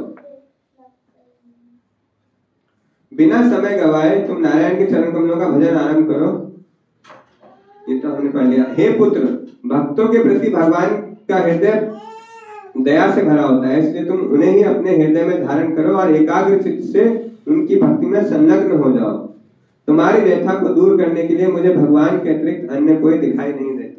बिना समय गवाए तुम नारायण के चरण कमलों का भजन आरंभ करो। ये तो हमने पढ़ लिया। हे पुत्र, भक्तों के प्रति भगवान का हृदय दया से भरा होता है, इसलिए तुम उन्हें ही अपने हृदय में धारण करो और एकाग्र चित्त से उनकी भक्ति में संलग्न हो जाओ। तुम्हारी व्यथा को दूर करने के लिए मुझे भगवान के अतिरिक्त अन्य कोई दिखाई नहीं देता।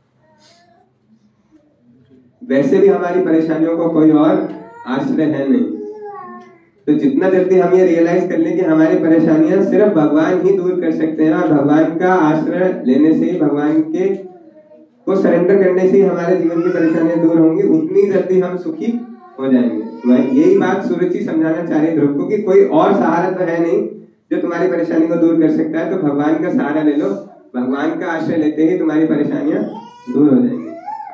वैसे भी हमारी परेशानियों को कोई और आश्रय है नहीं, तो जितना जल्दी हम ये रियलाइज कर लें कि हमारी परेशानियां सिर्फ भगवान ही दूर कर सकते हैं और भगवान का आश्रय लेने से ही, भगवान के को सरेंडर करने से ही हमारे जीवन की परेशानियां दूर होंगी, उतनी जल्दी हम सुखी हो जाएंगे। यही बात सुरुचि समझाना चाह रही ध्रुव को कि कोई और सहारा तो है नहीं जो तुम्हारी परेशानी को दूर कर सकता है, तो भगवान का सहारा ले लो। भगवान का आश्रय लेते ही तुम्हारी परेशानियां दूर हो जाएंगी।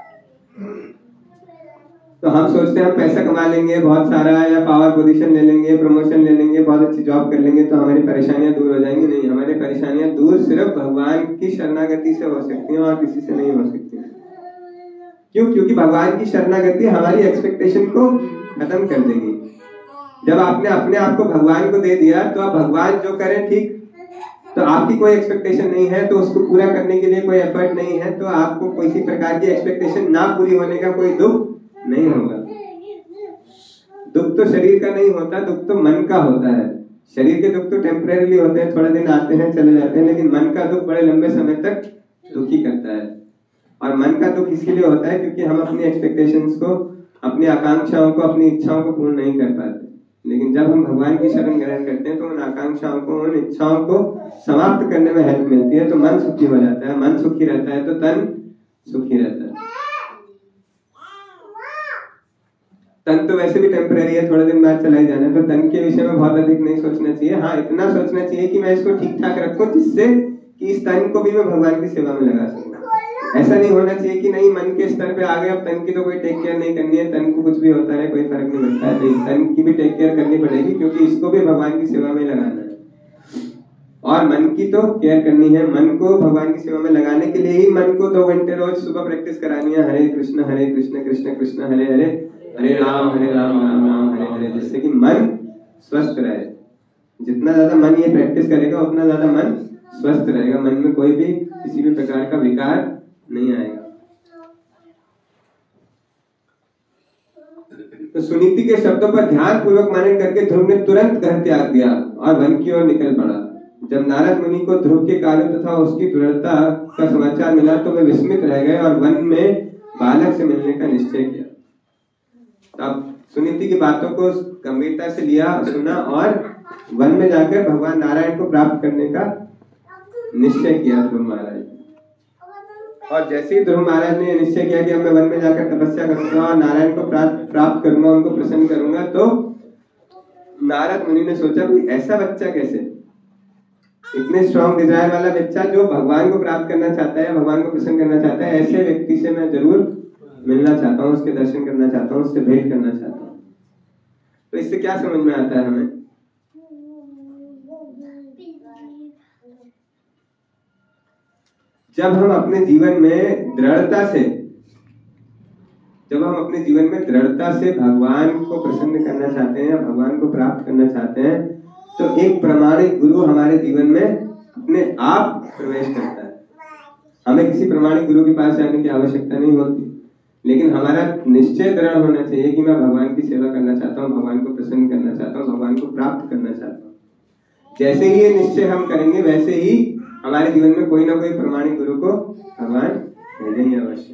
तो हम सोचते हैं हम पैसा कमा लेंगे बहुत सारा, या पावर पोजीशन ले लेंगे, प्रमोशन ले लेंगे, बहुत अच्छी जॉब कर लेंगे तो हमारी परेशानियां दूर हो जाएंगी। नहीं, हमारी परेशानियां दूर सिर्फ भगवान की शरणागति से हो सकती हैं और किसी से नहीं हो सकती। क्यों? क्योंकि भगवान की शरणागति हमारी एक्सपेक्टेशन को खत्म कर देगी। जब आपने अपने आप को भगवान को दे दिया तो अब भगवान जो करें ठीक, तो आपकी कोई एक्सपेक्टेशन नहीं है, तो उसको पूरा करने के लिए कोई एफर्ट नहीं है, तो आपको किसी प्रकार की एक्सपेक्टेशन ना पूरी होने का कोई दुख नहीं होगा। दुख तो शरीर का नहीं होता, दुख तो मन का होता है। शरीर के दुख तो टेम्परेरी होते हैं, थोड़े दिन आते हैं चले जाते हैं, लेकिन मन का दुख बड़े लंबे समय तक दुखी करता है। और मन का दुख इसके लिए होता है क्योंकि हम अपनी एक्सपेक्टेशंस को, अपनी आकांक्षाओं को, अपनी इच्छाओं को पूर्ण नहीं कर पाते। लेकिन जब हम भगवान की शरण ग्रहण करते हैं तो उन आकांक्षाओं को, उन इच्छाओं को समाप्त करने में हेल्प मिलती है, तो मन सुखी हो जाता है। मन सुखी रहता है तो तन सुखी रहता है। तन तो वैसे भी टेम्परेरी है, थोड़े दिन बाद चला ही जाना है, तो तन के विषय में बहुत अधिक नहीं सोचना चाहिए। हाँ, इतना सोचना चाहिए कि मैं इसको ठीक ठाक रखूं जिससे कि इस तन को भी मैं भगवान की सेवा में लगा सकूं। ऐसा नहीं होना चाहिए कि नहीं, मन के स्तर पे आ गए, अब तन की तो कोई टेक केयर नहीं करनी है, तन को कुछ भी होता है कोई फर्क नहीं पड़ता है। नहीं, तन की भी टेक केयर करनी पड़ेगी क्योंकि इसको भी भगवान की सेवा में लगाना है। और मन की तो केयर करनी है, मन को भगवान की सेवा में लगाने के लिए ही मन को दो घंटे रोज सुबह प्रैक्टिस करानी है, हरे कृष्ण हरे कृष्ण कृष्ण कृष्ण हरे हरे, हरे राम हरे राम राम राम हरे हरे, जिससे कि मन स्वस्थ रहे। जितना ज्यादा मन ये प्रैक्टिस करेगा उतना ज्यादा मन स्वस्थ रहेगा, मन में कोई भी किसी भी प्रकार का विकार नहीं आएगा। तो सुनीति के शब्दों पर ध्यान पूर्वक मनन करके ध्रुव ने तुरंत घर त्याग दिया और वन की ओर निकल पड़ा। जब नारद मुनि को ध्रुव के कार्य तथा उसकी दृढ़ता का समाचार मिला तो वे विस्मित रह गए और वन में बालक से मिलने का निश्चय किया। अब सुनीति की बातों को गंभीरता से लिया, सुना और वन में जाकर भगवान नारायण को प्राप्त करने का निश्चय किया ध्रुव महाराज। और जैसे ही ध्रुव महाराज ने निश्चय किया कि अब मैं वन में जाकर तपस्या करूंगा और नारायण को प्राप्त करूंगा, उनको प्रसन्न करूंगा, तो नारद मुनि ने सोचा कि ऐसा बच्चा कैसे, इतने स्ट्रॉन्ग डिजायर वाला बच्चा जो भगवान को प्राप्त करना चाहता है, भगवान को प्रसन्न करना चाहता है, ऐसे व्यक्ति से मैं जरूर मिलना चाहता हूँ, उसके दर्शन करना चाहता हूँ, उससे भेंट करना चाहता हूँ। तो इससे क्या समझ में आता है हमें? जब हम अपने जीवन में दृढ़ता से जब हम अपने जीवन में दृढ़ता से भगवान को प्रसन्न करना चाहते हैं, भगवान को प्राप्त करना चाहते हैं, तो एक प्रामाणिक गुरु हमारे जीवन में अपने आप प्रवेश करता है। हमें किसी प्रामाणिक गुरु के पास जाने की आवश्यकता नहीं होती, लेकिन हमारा निश्चय दृढ़ होना चाहिए कि मैं भगवान की सेवा करना चाहता हूँ, भगवान को प्रसन्न करना चाहता हूँ, भगवान को प्राप्त करना चाहता हूँ। जैसे ही ये निश्चय हम करेंगे वैसे ही हमारे जीवन में कोई ना कोई प्रामाणिक गुरु को भगवान भेजेंगे अवश्य।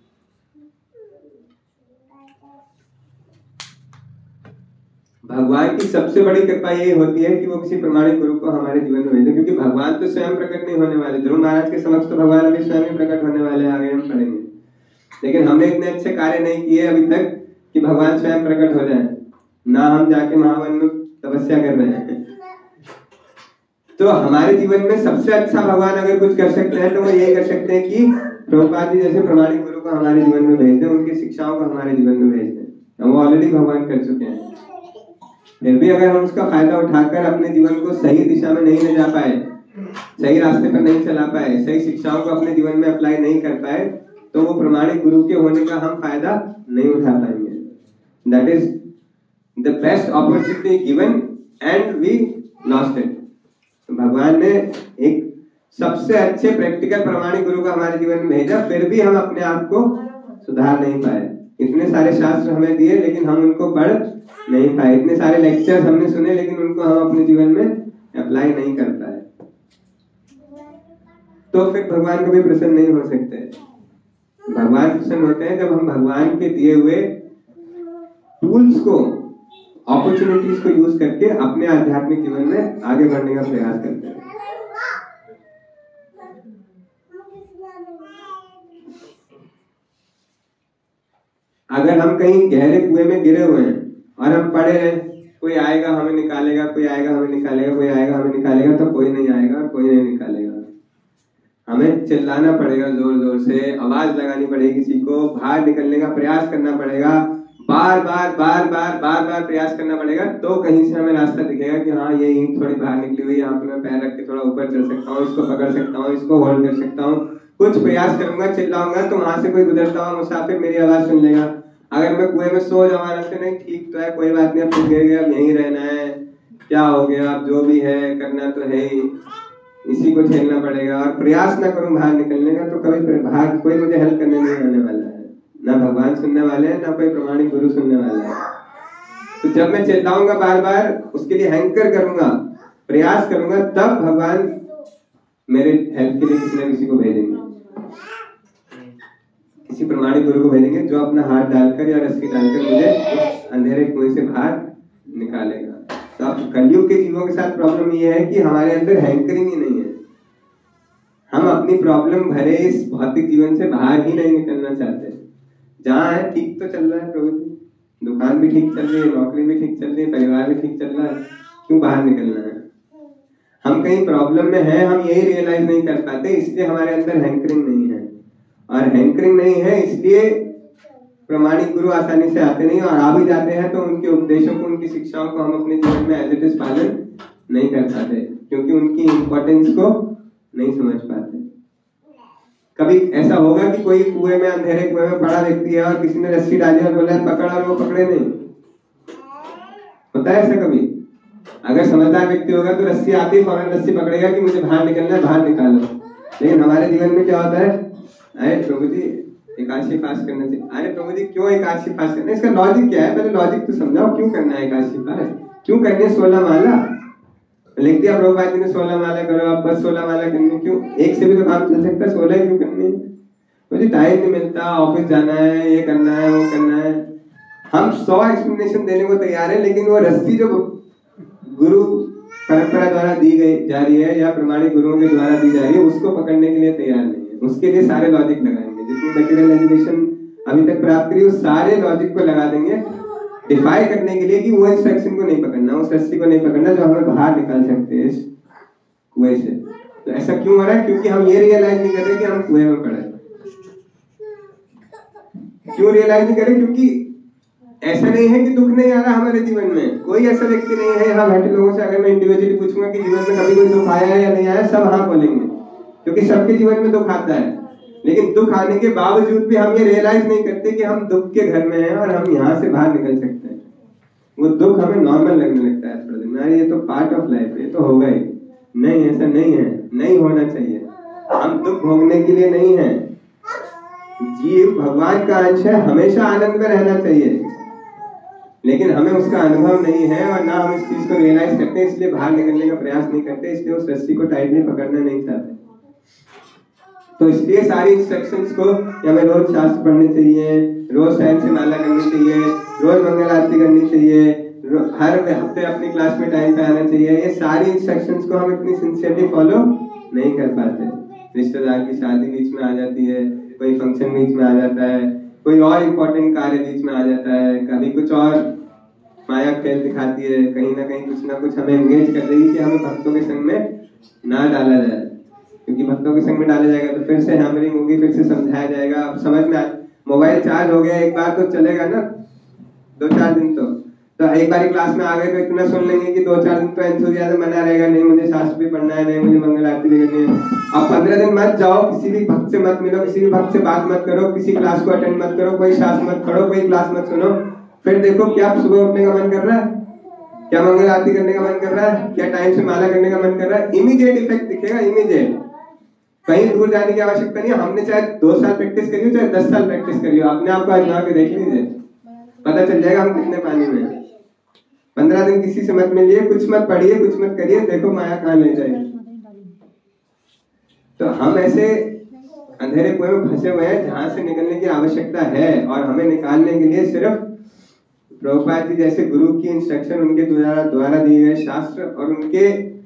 भगवान की सबसे बड़ी कृपा ये होती है कि वो किसी प्रामाणिक गुरु को हमारे जीवन में भेजे, क्योंकि भगवान तो स्वयं प्रकट नहीं होने वाले। ध्रुव महाराज के समक्ष तो भगवान अभी स्वयं ही प्रकट होने वाले, आगे हम पढ़ेंगे। लेकिन हमने इतने अच्छे कार्य नहीं किए अभी तक कि भगवान स्वयं प्रकट हो जाए, ना हम जाके महावन में तपस्या कर रहे हैं। तो हमारे जीवन में सबसे अच्छा भगवान अगर कुछ कर सकते हैं तो वो यही कर सकते हैं कि प्रभुपाद जी जैसे प्रामाणिक गुरु को हमारे जीवन में भेज दें, उनकी शिक्षाओं को हमारे जीवन में भेज दें। वो ऑलरेडी भगवान कर चुके हैं। फिर भी अगर हम उसका फायदा उठाकर अपने जीवन को सही दिशा में नहीं ले जा पाए, सही रास्ते पर नहीं चला पाए, सही शिक्षाओं को अपने जीवन में अप्लाई नहीं कर पाए, तो वो प्रामाणिक गुरु के होने का हम फायदा नहीं उठा पाएंगे। That is the best opportunity given and we lost it. भगवान ने एक सबसे अच्छे प्रैक्टिकल प्रामाणिक गुरु को हमारे जीवन में भेजा, फिर भी हम अपने आप को सुधार नहीं पाए। इतने सारे शास्त्र हमें दिए लेकिन हम उनको पढ़ नहीं पाए, इतने सारे लेक्चर्स हमने सुने लेकिन उनको हम अपने जीवन में अप्लाई नहीं कर पाए, तो फिर भगवान कभी प्रसन्न नहीं हो सकते। भगवान प्रसन्न होते हैं जब हम भगवान के दिए हुए टूल्स को, अपॉर्चुनिटीज को यूज करके अपने आध्यात्मिक जीवन में आगे बढ़ने का प्रयास करते हैं। अगर हम कहीं गहरे कुएं में गिरे हुए हैं और हम पड़े रहे, कोई आएगा हमें निकालेगा, कोई आएगा हमें निकालेगा, कोई आएगा हमें निकालेगा, तो कोई नहीं आएगा और कोई नहीं निकालेगा। हमें चिल्लाना पड़ेगा, जोर जोर से आवाज लगानी पड़ेगी, किसी को बाहर निकलने का प्रयास करना पड़ेगा, बार बार बार बार बार बार प्रयास करना पड़ेगा, तो कहीं से हमें रास्ता दिखेगा कि हाँ ये ईंट थोड़ी बाहर निकली हुई है, यहाँ पे मैं पैर रख के थोड़ा ऊपर चल सकता हूँ, इसको पकड़ सकता हूँ, इसको होल्ड कर सकता हूँ। कुछ प्रयास करूंगा, चिल्लाऊंगा तो वहां से कोई गुजरता हुआ मुसाफिर मेरी आवाज सुन लेगा। अगर मैं कुएं में सो जाऊँ आराम से, नहीं ठीक तो है, कोई बात नहीं, अब गिर गया, अब यहीं रहना है, क्या हो गया, अब जो भी है करना तो है ही, इसी को झेलना पड़ेगा, और प्रयास ना करूं बाहर निकलने का, तो कभी बाहर कोई मुझे हेल्प करने नहीं आने वाला है, ना भगवान सुनने वाले हैं, ना कोई प्रमाणिक गुरु सुनने वाला है। तो जब मैं चिल्लाऊंगा बार बार, उसके लिए हैंकर करूंगा, प्रयास करूंगा, तब भगवान मेरे हेल्प के लिए किसी न किसी को भेजेंगे, किसी प्रमाणिक गुरु को भेजेंगे जो अपना हाथ डालकर या रस्सी डालकर मुझे उस अंधेरे कुएं से बाहर निकालेगा। तो अब कलयुग के जीवों के साथ प्रॉब्लम ये है कि हमारे अंदर हैंकरिंग ही नहीं है, हम अपनी प्रॉब्लम भरे इस भौतिक जीवन से बाहर ही नहीं निकलना चाहते। जहाँ है ठीक तो चल रहा है प्रभु जी, दुकान भी ठीक चल रही है, नौकरी भी ठीक चल रही है, परिवार भी ठीक चल रहा है, क्यों बाहर निकलना है? हम कहीं प्रॉब्लम में हैं, हम यही रियलाइज नहीं कर पाते, इसलिए हमारे अंदर हैंकरिंग नहीं है, और हैंकरिंग नहीं है इसलिए प्रमाणिक गुरु आसानी से आते नहीं, और आ भी जाते हैं तो उनके उपदेशों को, उनकी शिक्षाओं को हम अपने जीवन में एज इट इज पालन नहीं कर पाते, क्योंकि उनकी इंपॉर्टेंस को नहीं समझ पाते। कभी ऐसा होगा कि कोई कुएं में, अंधेरे कुएं में पड़ा व्यक्ति है और किसी ने रस्सी डाली और बोला पकड़, और वो पकड़े नहीं, होता है ऐसा कभी? अगर समझदार व्यक्ति होगा तो रस्सी आती है फौरन रस्सी पकड़ेगा कि मुझे बाहर निकलना है, बाहर निकालो। लेकिन हमारे जीवन में क्या होता है, अरे प्रभु जी एकादशी फास्ट करना चाहिए, अरे प्रभु जी क्यों एकादशी फास्ट करना है, इसका लॉजिक क्या है, पहले लॉजिक तो समझाओ, क्यों करना है एकादशी फास्ट, क्यों करनी है सोलह माला? लिख दिया प्रभुपाद जी ने सोलह माला करो, अब बस सोलह माला करनी, क्यों? एक से भी तो काम चल सकता है, सोलह क्यों करनी है? मुझे टाइम नहीं मिलता, ऑफिस जाना है, ये करना है, वो करना है। हम सौ एक्सप्लेनेशन देने को तैयार है, लेकिन वो रस्सी जो गुरु परंपरा द्वारा दी गई जा रही है या प्रमाणिक गुरुओं के द्वारा दी जा रही है, उसको पकड़ने के लिए तैयार नहीं है। उसके लिए सारे लॉजिक लगाएंगे, जितनी मटेरियल एजुकेशन अभी तक प्राप्त करी उस सारे लॉजिक को लगा देंगे डिफाई करने के लिए कि वो इंस्ट्रक्शन को नहीं पकड़ना, उस रस्सी को नहीं पकड़ना जो हमें बाहर निकाल सकते हैं इस कुएं से। तो ऐसा क्यों हो रहा है? क्योंकि हम ये रियलाइज नहीं कर रहे कि हम कुएं में पड़े। क्यों रियलाइज नहीं कर रहे? क्योंकि ऐसा नहीं है कि दुख नहीं आ रहा हमारे जीवन में। कोई ऐसा व्यक्ति नहीं है, यहाँ बैठे लोगों से अगर मैं इंडिविजुअली पूछूंगा कि जीवन में कभी कोई दुख आया है या नहीं आया, सब हाँ बोलेंगे, क्योंकि सबके जीवन में दुख आता है। लेकिन दुख आने के बावजूद भी हम ये रियलाइज नहीं करते कि हम दुख के घर में हैं और हम यहाँ से बाहर निकल सकते हैं। वो दुख हमें नॉर्मल लगने लगता है थोड़ा दिन, ये तो पार्ट ऑफ लाइफ है, ये तो होगा ही। नहीं, ऐसा नहीं है, नहीं होना चाहिए। हम दुख भोगने के लिए नहीं है, जीव भगवान का अंश है, हमेशा आनंद में रहना चाहिए। लेकिन हमें उसका अनुभव नहीं है और ना हम इस चीज को रियलाइज करते, इसलिए बाहर निकलने का प्रयास नहीं करते, इसलिए उस रस्सी को टाइटली पकड़ना नहीं चाहते। तो इसलिए सारी इंस्ट्रक्शंस को हमें रोज शास्त्र पढ़ने चाहिए, रोज साइंस से माला करनी चाहिए, रोज मंगल आरती करनी चाहिए, हर हफ्ते अपनी क्लास में टाइम पे आना चाहिए। ये सारी इंस्ट्रक्शंस को हम इतनी सिंसियरली फॉलो नहीं कर पाते। रिश्तेदार की शादी बीच में आ जाती है, कोई फंक्शन बीच में आ जाता है, कोई और इम्पोर्टेंट कार्य बीच में आ जाता है, कभी कुछ और माया खेल दिखाती है, कहीं ना कहीं कुछ ना कुछ हमें एंगेज कर देगी कि हमें भक्तों के संग में ना डाला जाए, क्योंकि भक्तों के संग में डाला जाएगा तो फिर से हैमरिंग होगी, फिर से समझाया जाएगा। अब समझ में, मोबाइल चार्ज हो गया एक बार तो चलेगा ना, दो चार दिन तो तो एक बार क्लास में आ गए तो इतना सुन लेंगे कि दो चार दिन तो एंथुसियाज्म बना रहेगा, नहीं मुझे शास्त्र भी पढ़ना है, नहीं मुझे मंगल आरती भी करनी है। अब पंद्रह दिन मत जाओ, किसी भी भक्त से मत मिलो, किसी भी भक्त से बात मत करो, किसी क्लास को अटेंड मत करो, कोई शास्त्र मत पढ़ो, कोई क्लास मत सुनो। फिर देखो क्या सुबह उठने का मन कर रहा है, क्या मंगल आरती करने का मन कर रहा है, क्या टाइम से माला करने का मन कर रहा है। इमीडिएट इफेक्ट दिखेगा, इमीडिएट। कहीं दूर जाने की आवश्यकता नहीं है। हमने चाहे दो साल प्रैक्टिस करी हो चाहे दस साल प्रैक्टिस करी हो, अपने आप को आजमा के देख लीजिए, पता चल जाएगा हम कितने पानी में हैं। पंद्रह दिन किसी से मत मिलिए, कुछ मत पढ़िए, कुछ मत करिए, देखो माया कहाँ ले जाएगी। तो हम ऐसे अंधेरे कुएं में फंसे हुए हैं जहां से निकलने की आवश्यकता है, और हमें निकालने के लिए सिर्फ प्रभुपाद जी जैसे गुरु की इंस्ट्रक्शन, उनके द्वारा द्वारा दिए गए शास्त्र और उनके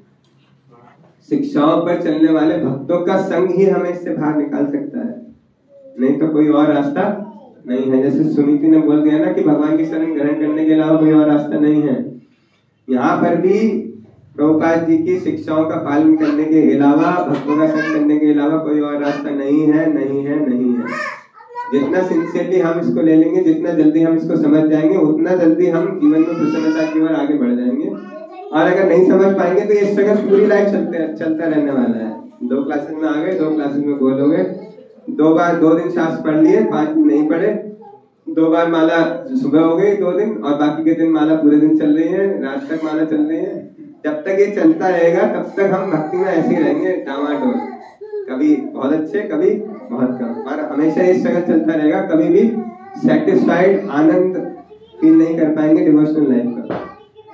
शिक्षाओं पर चलने वाले भक्तों का संग ही हमें इससे बाहर निकाल सकता है, नहीं तो कोई और रास्ता नहीं है। जैसे सुनीति ने बोल दिया ना कि भगवान की शरण ग्रहण करने के अलावा कोई और रास्ता नहीं है। यहाँ पर भी प्रभुपाद जी की शिक्षाओं का पालन करने के अलावा, भक्तों का संग करने के अलावा कोई और रास्ता नहीं है, नहीं है, नहीं है। जितना सिंसियरली हम इसको ले लेंगे, जितना जल्दी हम इसको समझ जाएंगे, उतना जल्दी हम जीवन में प्रसन्नता की ओर आगे बढ़ जाएंगे। और अगर नहीं समझ पाएंगे तो ये स्ट्रगल पूरी लाइफ चलते चलता रहने वाला है। दो क्लासेस में आ गए, दो क्लासेस में गोल हो गए, दो बार दो दिन शास्त्र पढ़ लिए, पांच दिन नहीं पढ़े, दो बार माला सुबह हो गई दो दिन, और बाकी के दिन माला पूरे दिन चल रही है, रात तक माला चल रही है। जब तक ये चलता रहेगा तब तक हम भक्ति में ऐसे ही रहेंगे, डामाडोल, कभी बहुत अच्छे, कभी बहुत कम, और हमेशा ये स्ट्रगल चलता रहेगा। कभी भी सेटिस्फाइड, आनंद फील नहीं कर पाएंगे डिवोशनल लाइफ का।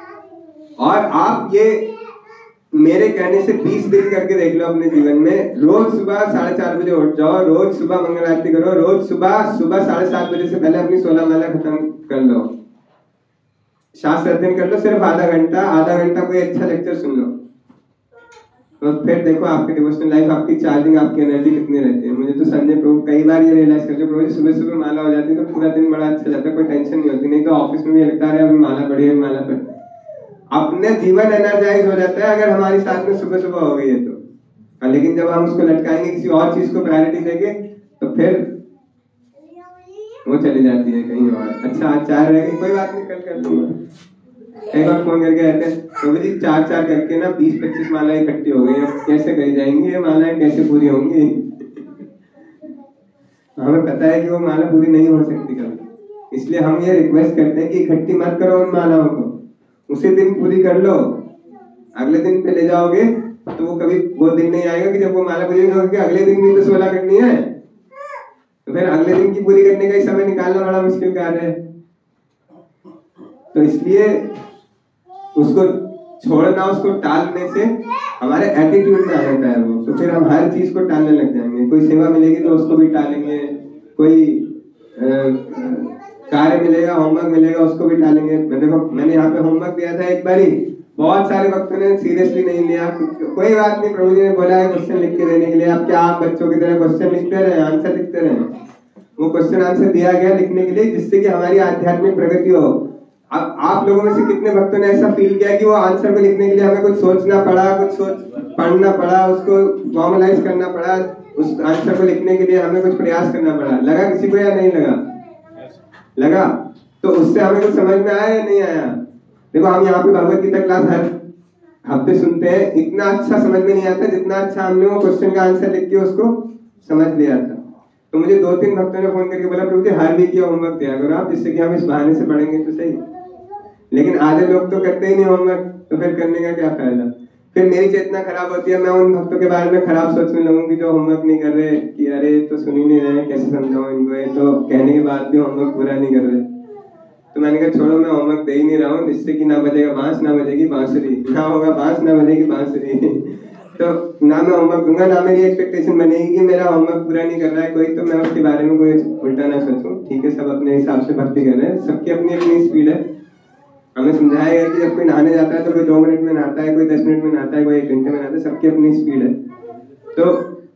और आप ये मेरे कहने से बीस दिन करके देख लो अपने जीवन में। रोज सुबह साढ़े चार बजे उठ जाओ, रोज सुबह मंगल आरती करो, रोज सुबह सुबह साढ़े सात बजे से पहले अपनी सोलह माला खत्म कर लो, शास्त्र अध्ययन कर लो, सिर्फ आधा घंटा, आधा घंटा कोई अच्छा लेक्चर सुन लो, तो फिर देखो आपकी डिवोशनल लाइफ, आपकी चार्जिंग, आपकी एनर्जी कितनी रहती है। मुझे तो संजय प्रभु कई बार ये रियलाइज करते प्रभु जी सुबह सुबह माला हो जाती है तो पूरा दिन बड़ा अच्छा जाता है, कोई टेंशन नहीं होती। नहीं तो ऑफिस में भी लगता है अभी माला पड़ी है, माला पड़ी, अपने जीवन एनर्जाइज हो जाता है अगर हमारी साथ में सुबह सुबह हो गई है तो। लेकिन जब हम उसको लटकाएंगे किसी और चीज को प्रायोरिटी देंगे तो फिर वो चली जाती है कहीं और। अच्छा आज चार रहेगी, कोई बात नहीं, कल कर लूंगा। एक बार फोन करके कहते हैं प्रभु जी चार चार करके ना बीस पच्चीस मालाएं इकट्ठी हो गई, अब कैसे करी जाएंगी ये मालाएं, कैसे पूरी होंगी? हमें पता है कि वो माला पूरी नहीं हो सकती कभी, इसलिए हम ये रिक्वेस्ट करते हैं कि इकट्ठी मत करो उन मालाओं को, उसी दिन पूरी कर लो। अगले दिन पे ले जाओगे तो वो कभी वो दिन नहीं आएगा कि जब वो माला पूरी होगी, अगले दिन भी तो सोलह करनी है, तो फिर अगले दिन की पूरी करने का ही समय निकालना बड़ा मुश्किल कार्य है। तो इसलिए उसको छोड़ना, उसको टालने से हमारे एटीट्यूड में आ जाता है वो, तो फिर हम हर चीज को टालने लग जाएंगे। कोई सेवा मिलेगी तो उसको भी टालेंगे, कोई कार्य मिलेगा, होमवर्क मिलेगा, उसको भी टालेंगे। मैं देखो मैंने यहाँ पे होमवर्क दिया था एक बारी, बहुत सारे वक्तों ने सीरियसली नहीं लिया, कोई बात नहीं, प्रभु जी ने बोला है क्वेश्चन लिख के देने के लिए, आप क्या आप बच्चों की तरह क्वेश्चन लिखते रहे, आंसर लिखते रहे। वो क्वेश्चन आंसर दिया गया लिखने के लिए जिससे कि हमारी आध्यात्मिक प्रगति हो। अब आप लोगों में से कितने भक्तों ने ऐसा फील किया कि वो आंसर को लिखने के लिए हमें कुछ सोचना पड़ा, कुछ सोच पढ़ना पड़ा, उसको फॉर्मलाइज करना पड़ा, उस आंसर को लिखने के लिए हमें कुछ प्रयास करना पड़ा? लगा किसी को या नहीं लगा? लगा। तो उससे हमें कुछ समझ में आया या नहीं आया? देखो हम यहाँ पे भगवत गीता क्लास हर हफ्ते सुनते हैं, इतना अच्छा समझ में नहीं आता जितना अच्छा हमने वो क्वेश्चन का आंसर लिख के उसको समझ लिया था। तो मुझे दो तीन भक्तों ने फोन करके बोला प्रभु जी हर वीक ये होमवर्क दिया करो आप, जिससे कि हम इस बहाने से पढ़ेंगे तो सही। लेकिन आधे लोग तो करते ही नहीं होमवर्क, तो फिर करने का क्या फायदा? फिर मेरी चेतना खराब होती है, मैं उन भक्तों के बारे में खराब सोचने लगूंगी जो होमवर्क नहीं कर रहे, कि अरे तो सुन ही नहीं रहे, कैसे समझाऊं इनको, ये तो कहने के बाद भी होमवर्क पूरा नहीं कर रहे। तो मैंने कहा छोड़ो, मैं होमवर्क दे ही नहीं रहा हूँ, जिससे कि ना बजेगा बांस, ना बजेगी बांसुरी, ना होगा बांस, ना बजेगी बांसुरी। तो ना मैं होमवर्क दूंगा, ना मेरी एक्सपेक्टेशन बनेगी कि मेरा होमवर्क पूरा नहीं कर रहा है कोई, तो मैं उसके बारे में कोई उल्टा ना सोचूं। ठीक है, सब अपने हिसाब से भक्ति कर रहे हैं, सबकी अपनी अपनी स्पीड है। हमें समझाया गया कि जब कोई नहाने जाता है तो कोई दो मिनट में नहाता है, कोई दस मिनट में नहाता है, कोई एक घंटे में नहाता है, सबकी अपनी स्पीड है। तो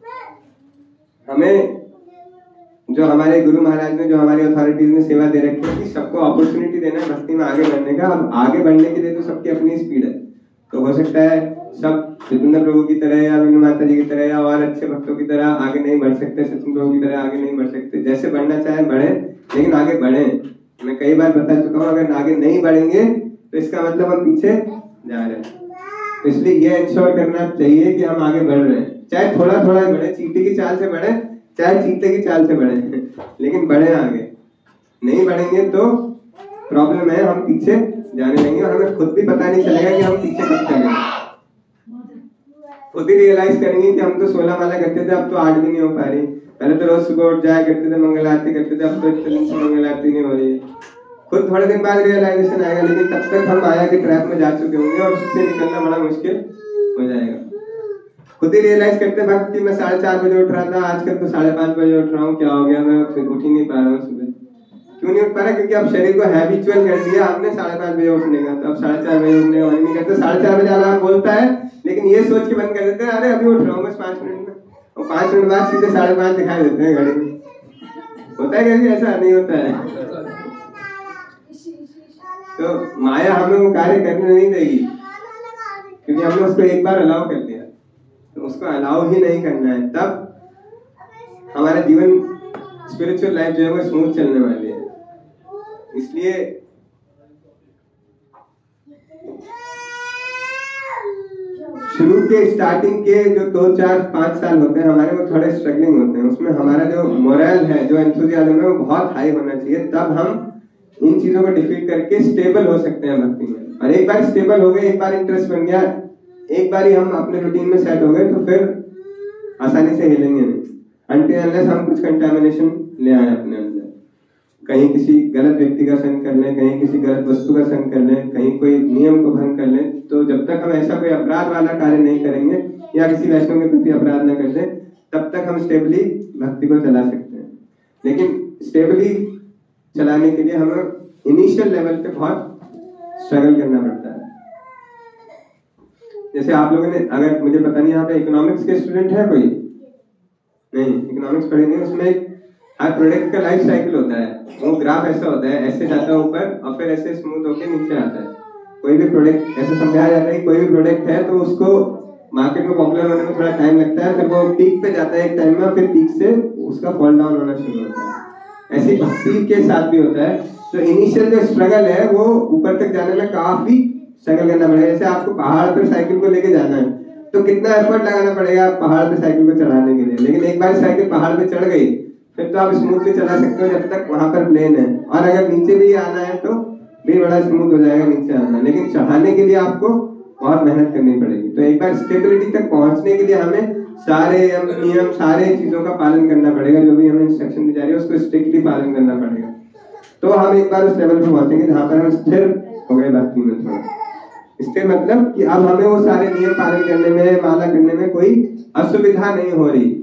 हमें जो हमारे गुरु महाराज ने, जो हमारी अथॉरिटीज ने सेवा दे रखी है कि सबको अपॉर्चुनिटी देना है भक्ति में आगे बढ़ने का। अब आगे बढ़ने के लिए तो सबकी अपनी स्पीड है, तो हो सकता है सब जितेंद्र प्रभु की तरह या विष्णु माता जी की तरह या और अच्छे भक्तों की तरह आगे नहीं बढ़ सकते, सचिन प्रभु की तरह आगे नहीं बढ़ सकते। जैसे बढ़ना चाहे बढ़े, लेकिन आगे बढ़े। मैं कई बार बता चुका हूँ, अगर आगे नहीं बढ़ेंगे तो इसका मतलब हम पीछे जा रहे हैं। तो इसलिए ये इंश्योर करना चाहिए कि हम आगे बढ़ रहे हैं, चाहे थोड़ा थोड़ा बढ़े, चींटी की चाल से बढ़े, चाहे चीते की चाल से बढ़े, लेकिन बढ़े आगे। नहीं बढ़ेंगे तो प्रॉब्लम है, हम पीछे जाने लगेंगे और हमें खुद भी पता नहीं चलेगा कि हम पीछे कब चले। खुद ही रियलाइज करेंगे कि हम तो सोलह माला करते थे, अब तो आठ भी नहीं हो पा रही। पहले तो रोज सुबह उठ जाया करते थे, मंगल आरती करते थे, अब तो इतने दिन से मंगल आरती नहीं हो रही। खुद थोड़े दिन बाद रियलाइजेशन आएगा, लेकिन तब तक हम माया के ट्रैप में जा चुके होंगे और उससे निकलना बड़ा मुश्किल हो जाएगा। खुद ही रियलाइज करते वक्त कि मैं साढ़े चार बजे उठ रहा था, आजकल तो साढ़े पाँच बजे उठ रहा हूँ, क्या हो गया, मैं फिर उठ ही नहीं पा रहा हूँ सुबह। क्यों नहीं उठ पा रहा? क्योंकि अब शरीर को हैबिचुअल कर दिया हमने साढ़े पाँच बजे उठने का, तो अब साढ़े चार बजे उठने का मन नहीं करता। साढ़े चार बजे अलार्म बोलता है, लेकिन ये सोच के बंद कर देते हैं, अरे अभी उठ रहा हूँ बस पाँच मिनट में, और पाँच मिनट बाद सीधे साढ़े पाँच दिखाई देते हैं घड़ी में। होता है कभी? ऐसा नहीं होता है। तो माया हमें वो कार्य करने नहीं देगी, क्योंकि हमने उसको एक बार अलाउ कर दिया, तो उसको अलाउ ही नहीं करना है। तब हमारा जीवन, स्पिरिचुअल लाइफ जो है वो स्मूथ चलने वाली है। इसलिए शुरू के स्टार्टिंग के जो दो चार पांच साल होते हैं हमारे, वो थोड़े स्ट्रगलिंग होते हैं। उसमें हमारा जो मोरल है, जो एंथुसियाज्म है, वो बहुत हाई होना चाहिए। तब हम इन चीजों को डिफीट करके स्टेबल हो सकते हैं भक्ति में। और एक बार स्टेबल हो गए, एक बार इंटरेस्ट बन गया, एक बार ही हम अपने रूटीन में सेट हो गए, तो फिर आसानी से हिलेंगे नहीं, अनटिल अनलेस हम कुछ कंटामिनेशन ले आए अपने अंदर। कहीं किसी गलत व्यक्ति का संग कर लें, कहीं किसी गलत वस्तु का संग कर लें, कहीं कोई नियम को भंग कर लें, तो जब तक हम ऐसा कोई अपराध वाला कार्य नहीं करेंगे या किसी वैष्णव के प्रति अपराध न कर दें, तब तक हम स्टेबली भक्ति को चला सकते हैं। लेकिन स्टेबली चलाने के लिए हमें इनिशियल लेवल पे बहुत स्ट्रगल करना पड़ता है। जैसे आप लोगों ने, अगर मुझे पता नहीं यहाँ पे इकोनॉमिक्स के स्टूडेंट है कोई? नहीं, इकोनॉमिक्स पढ़े नहीं। उसमें हर प्रोडक्ट का लाइफ साइकिल होता है। वो ग्राफ ऐसा होता है, ऐसे जाता है ऊपर और फिर ऐसे स्मूथ होकर नीचे आता है। कोई भी प्रोडक्ट ऐसे समझाया जाता है कि कोई भी प्रोडक्ट है तो उसको मार्केट में पॉपुलर होने में थोड़ा टाइम लगता है, फिर वो पीक पे जाता है एक टाइम में, फिर पीक से उसका फॉल डाउन होना शुरू होता है। ऐसी भक्ति के साथ भी होता है। तो इनिशियल जो स्ट्रगल है वो ऊपर तक जाने में काफी स्ट्रगल करना पड़ेगा। जैसे आपको पहाड़ पर साइकिल को लेके जाना है तो कितना एफर्ट लगाना पड़ेगा पहाड़ पे साइकिल को चढ़ाने के लिए। लेकिन एक बार साइकिल पहाड़ पे चढ़ गई फिर तो आप स्मूथली चला सकते हो जब तक वहां पर प्लेन है। और अगर नीचे भी आना है तो भी बड़ा स्मूथ हो जाएगा नीचे आना। लेकिन चढ़ाने के लिए आपको बहुत मेहनत करनी पड़ेगी। तो एक बार स्टेबिलिटी तक पहुंचने के लिए हमें सारे नियम, सारे चीजों का पालन करना पड़ेगा। जो भी हमें इंस्ट्रक्शन दी जा रही है उसको स्ट्रिक्टली पालन करना पड़ेगा। तो हम एक बार उस लेवल पे पहुंचेंगे जहां पर हम स्थिर हो गए भक्ति में। थोड़ा इसके मतलब कि अब हमें वो सारे नियम पालन करने में, माला करने में कोई असुविधा नहीं हो रही,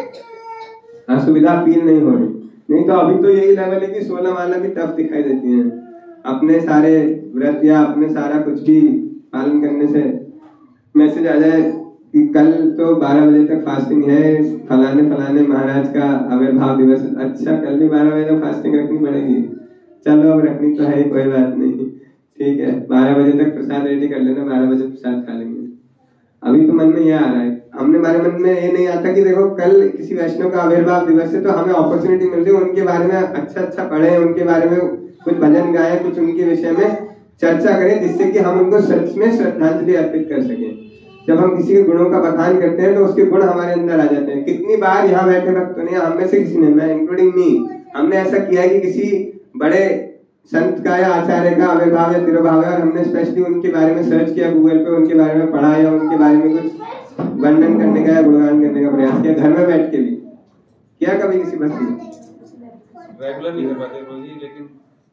असुविधा फील नहीं हो रही। नहीं तो अभी तो यही लेवल है कि सोलह माला भी टफ दिखाई देती है। अपने सारे व्रत या अपने सारा कुछ भी पालन करने से मैसेज आ जाए कि कल तो बारह बजे तक फास्टिंग है, फलाने फलाने महाराज का आविर्भाव दिवस। अच्छा, कल भी बारह बजे तक फास्टिंग रखनी पड़ेगी। चलो अब रखनी तो है, कोई बात नहीं, ठीक है, बारह बजे तक प्रसाद रेडी कर लेना, बारह बजे प्रसाद खा लेंगे। अभी तो मन में यह आ रहा है, हमने हमारे मन में ये नहीं आता कि देखो कल किसी वैष्णव का आविर्भाव दिवस है तो हमें अपॉर्चुनिटी मिल रही है उनके बारे में अच्छा अच्छा पढ़े, उनके बारे में कुछ भजन गाए, कुछ उनके विषय में चर्चा करें, जिससे कि हम उनको सच में श्रद्धांजलि अर्पित कर सकें। जब हम किसी के गुणों का बखान करते हैं तो उसके गुण हमारे अंदर आ जाते हैं। कितनी बार यहाँ बैठे भक्तों ने, हम में से किसी ने, मैं इंक्लूडिंग मी, हमने ऐसा किया है कि किसी बड़े संत का या आचार्य का आविर्भाव या तिरुभाव है और हमने स्पेशली उनके बारे में सर्च किया गूगल पे, उनके बारे में पढ़ा या उनके बारे में कुछ वर्णन करने का या गुणगान करने का प्रयास किया, घर में बैठ के भी किया कभी किसी भक्त ने?
रेगुलर नहीं कर पाते रोजी, लेकिन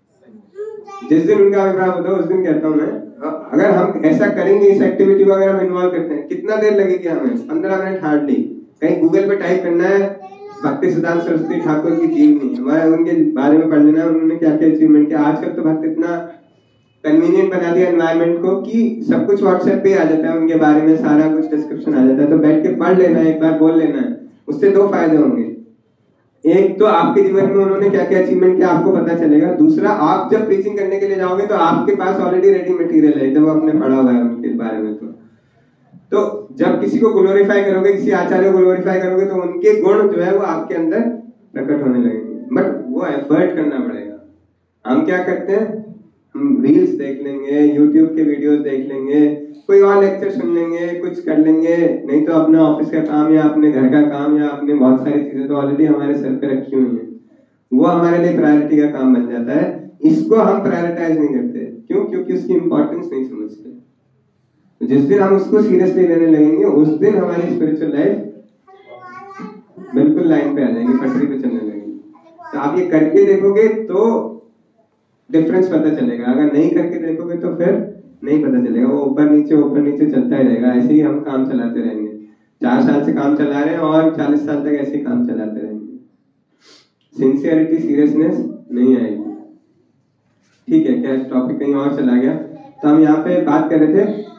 जिस दिन उनका आविर्भाव होता है उस दिन कहता हूँ मैं, अगर हम ऐसा करेंगे, इस एक्टिविटी को अगर हम इन्वॉल्व करते हैं, कितना देर लगेगी हमें? पंद्रह मिनट हार्डली। कहीं गूगल पे टाइप करना है भक्ति सिद्धांत सरस्वती ठाकुर की जीवनी, हमारे उनके बारे में पढ़ लेना है, उन्होंने क्या क्या अचीवमेंट किया। आजकल तो भक्त इतना कन्वीनियंट बना दिया एनवायरनमेंट को कि सब कुछ व्हाट्सएप पे आ जाता है, उनके बारे में सारा कुछ डिस्क्रिप्शन आ जाता है। तो बैठ के पढ़ लेना है, एक बार बोल लेना है। उससे दो फायदे होंगे, एक तो आपके जीवन में उन्होंने क्या क्या अचीवमेंट किया आपको पता चलेगा, दूसरा आप जब प्रीचिंग करने के लिए जाओगे तो आपके पास ऑलरेडी रेडी मटेरियल है जब आपने पढ़ा हुआ है उनके बारे में। तो तो जब किसी को ग्लोरीफाई करोगे, किसी आचार्य को ग्लोरीफाई करोगे तो उनके गुण जो है वो आपके अंदर प्रकट होने लगेंगे। बट वो एफर्ट करना पड़ेगा। हम क्या करते हैं, हम रील्स देख लेंगे, यूट्यूब के वीडियोस देख लेंगे, कोई और लेक्चर सुन लेंगे, कुछ कर लेंगे, नहीं तो अपना ऑफिस का काम या अपने घर का काम या अपने बहुत सारी चीजें तो ऑलरेडी हमारे सर पे रखी हुई हैं, वो हमारे लिए प्रायोरिटी का काम बन जाता है। इसको हम प्रायोरिटाइज नहीं करते। क्यों? क्योंकि उसकी इंपॉर्टेंस नहीं समझते। जिस दिन हम उसको सीरियसली लेने लगेंगे उस दिन हमारी स्पिरिचुअल लाइफ बिल्कुल लाइन पे आ जाएगी, पटरी पे चलने लगेगी। तो आप ये करके देखोगे तो डिफरेंस पता चलेगा, अगर नहीं करके देखोगे तो फिर नहीं पता चलेगा। वो ऊपर नीचे ऊपर नीचे चलता ही रहेगा, ऐसे ही हम काम चलाते रहेंगे। चार साल से काम चला रहे हैं और चालीस साल तक ऐसे ही काम चलाते रहेंगे, सिंसियरिटी सीरियसनेस नहीं आएगी। ठीक है, क्या टॉपिक कहीं और चला गया? तो हम यहाँ पे बात कर रहे थे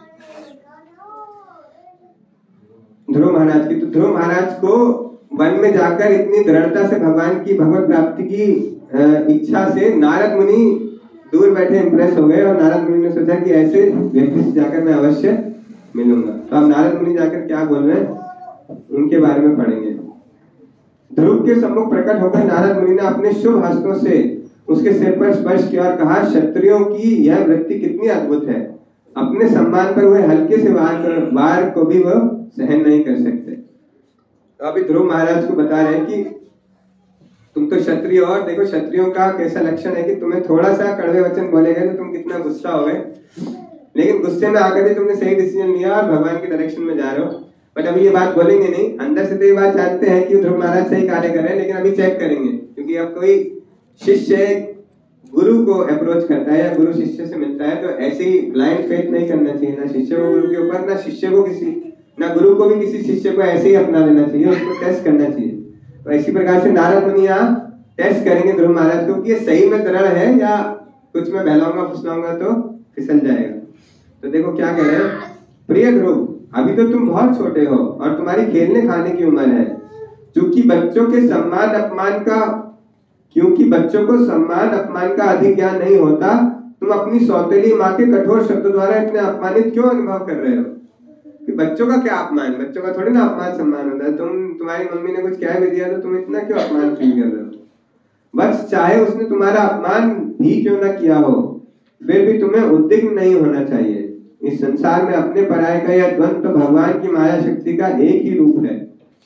ध्रुव महाराज की। तो ध्रुव महाराज को वन में जाकर इतनी दृढ़ता से भगवान की भगवत प्राप्ति की इच्छा से नारद मुनि दूर बैठे इंप्रेस हो गए, और नारद मुनि ने सोचा कि ऐसे व्यक्ति से जाकर मैं अवश्य मिलूंगा। तो अब नारद मुनि जाकर क्या बोल रहे हैं उनके बारे में पढ़ेंगे। ध्रुव के सम्मुख प्रकट होकर नारद मुनि ने अपने शुभ हस्तों से उसके सिर पर स्पर्श किया और कहा, क्षत्रियों की यह वृत्ति कितनी अद्भुत है, अपने सम्मान पर हुए हल्के से वार वार को भी वह सहन नहीं कर सकते। तो अभी ध्रुव महाराज को बता रहे हैं कि तुम तो क्षत्रिय, और देखो क्षत्रियों का कैसा लक्षण है कि तुम्हें थोड़ा सा कड़वे वचन बोलेगा तो तुम कितना गुस्सा हो गए, लेकिन गुस्से में आकर भी तुमने सही डिसीजन लिया और भगवान के डायरेक्शन में जा रहे हो। बट अभी ये बात बोलेंगे नहीं, अंदर से तो ये बात जानते हैं कि ध्रुव महाराज सही कार्य कर रहे हैं, लेकिन अभी चेक करेंगे। क्योंकि अब कोई शिष्य गुरु को अप्रोच करता है या गुरु शिष्य से मिलता है तो ऐसे ही ब्लाइंड फेथ नहीं करना चाहिए, ना शिष्य को गुरु के ऊपर, ना शिष्य को किसी, ना गुरु को भी किसी शिष्य को ऐसे ही अपना लेना चाहिए, उसको टेस्ट करना चाहिए। तो इसी प्रकार से नारद मुनि यहाँ टेस्ट करेंगे ध्रुव महाराज को कि ये सही में दृढ़ है या कुछ में बहलाऊंगा फुसलाऊंगा तो फिसल जाएगा। तो देखो क्या कह रहे हैं, प्रिय ध्रुव, अभी तो तुम बहुत छोटे हो और तुम्हारी खेलने खाने की उम्र है। क्योंकि बच्चों के सम्मान अपमान का क्योंकि बच्चों को सम्मान अपमान का अधिक ज्ञान नहीं होता, तुम अपनी सौतेली माँ के कठोर शब्दों द्वारा इतने अपमानित क्यों अनुभव कर रहे हो? कि बच्चों का क्या अपमान, बच्चों का थोड़ी ना अपमान सम्मान होता है। तुम तुम्हारी मम्मी ने कुछ कह भी दिया तो तुम इतना क्यों अपमान फील कर रहे हो? बस चाहे उसने तुम्हारा अपमान भी क्यों ना किया हो, फिर भी तुम्हें उद्विग्न नहीं होना चाहिए। इस संसार में अपने पराये का यह द्वंद तो भगवान की माया शक्ति का एक ही रूप है।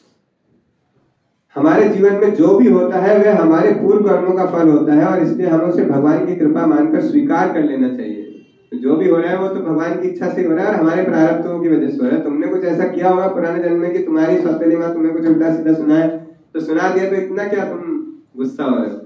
हमारे जीवन में जो भी होता है वह हमारे पूर्व कर्मों का फल होता है, और इसलिए हमें उसे भगवान की कृपा मानकर स्वीकार कर लेना चाहिए। तो जो भी हो रहा है वो तो भगवान की इच्छा से हो रहा है और हमारे प्रारब्धों की वजह से हो रहा है। तुमने कुछ ऐसा किया होगा पुराने जन्म में कि तुम्हारी सौतेली माँ तुम्हें कुछ उल्टा सीधा सुनाए तो सुना दिया, तो इतना क्या तुम गुस्सा हो रहे हो?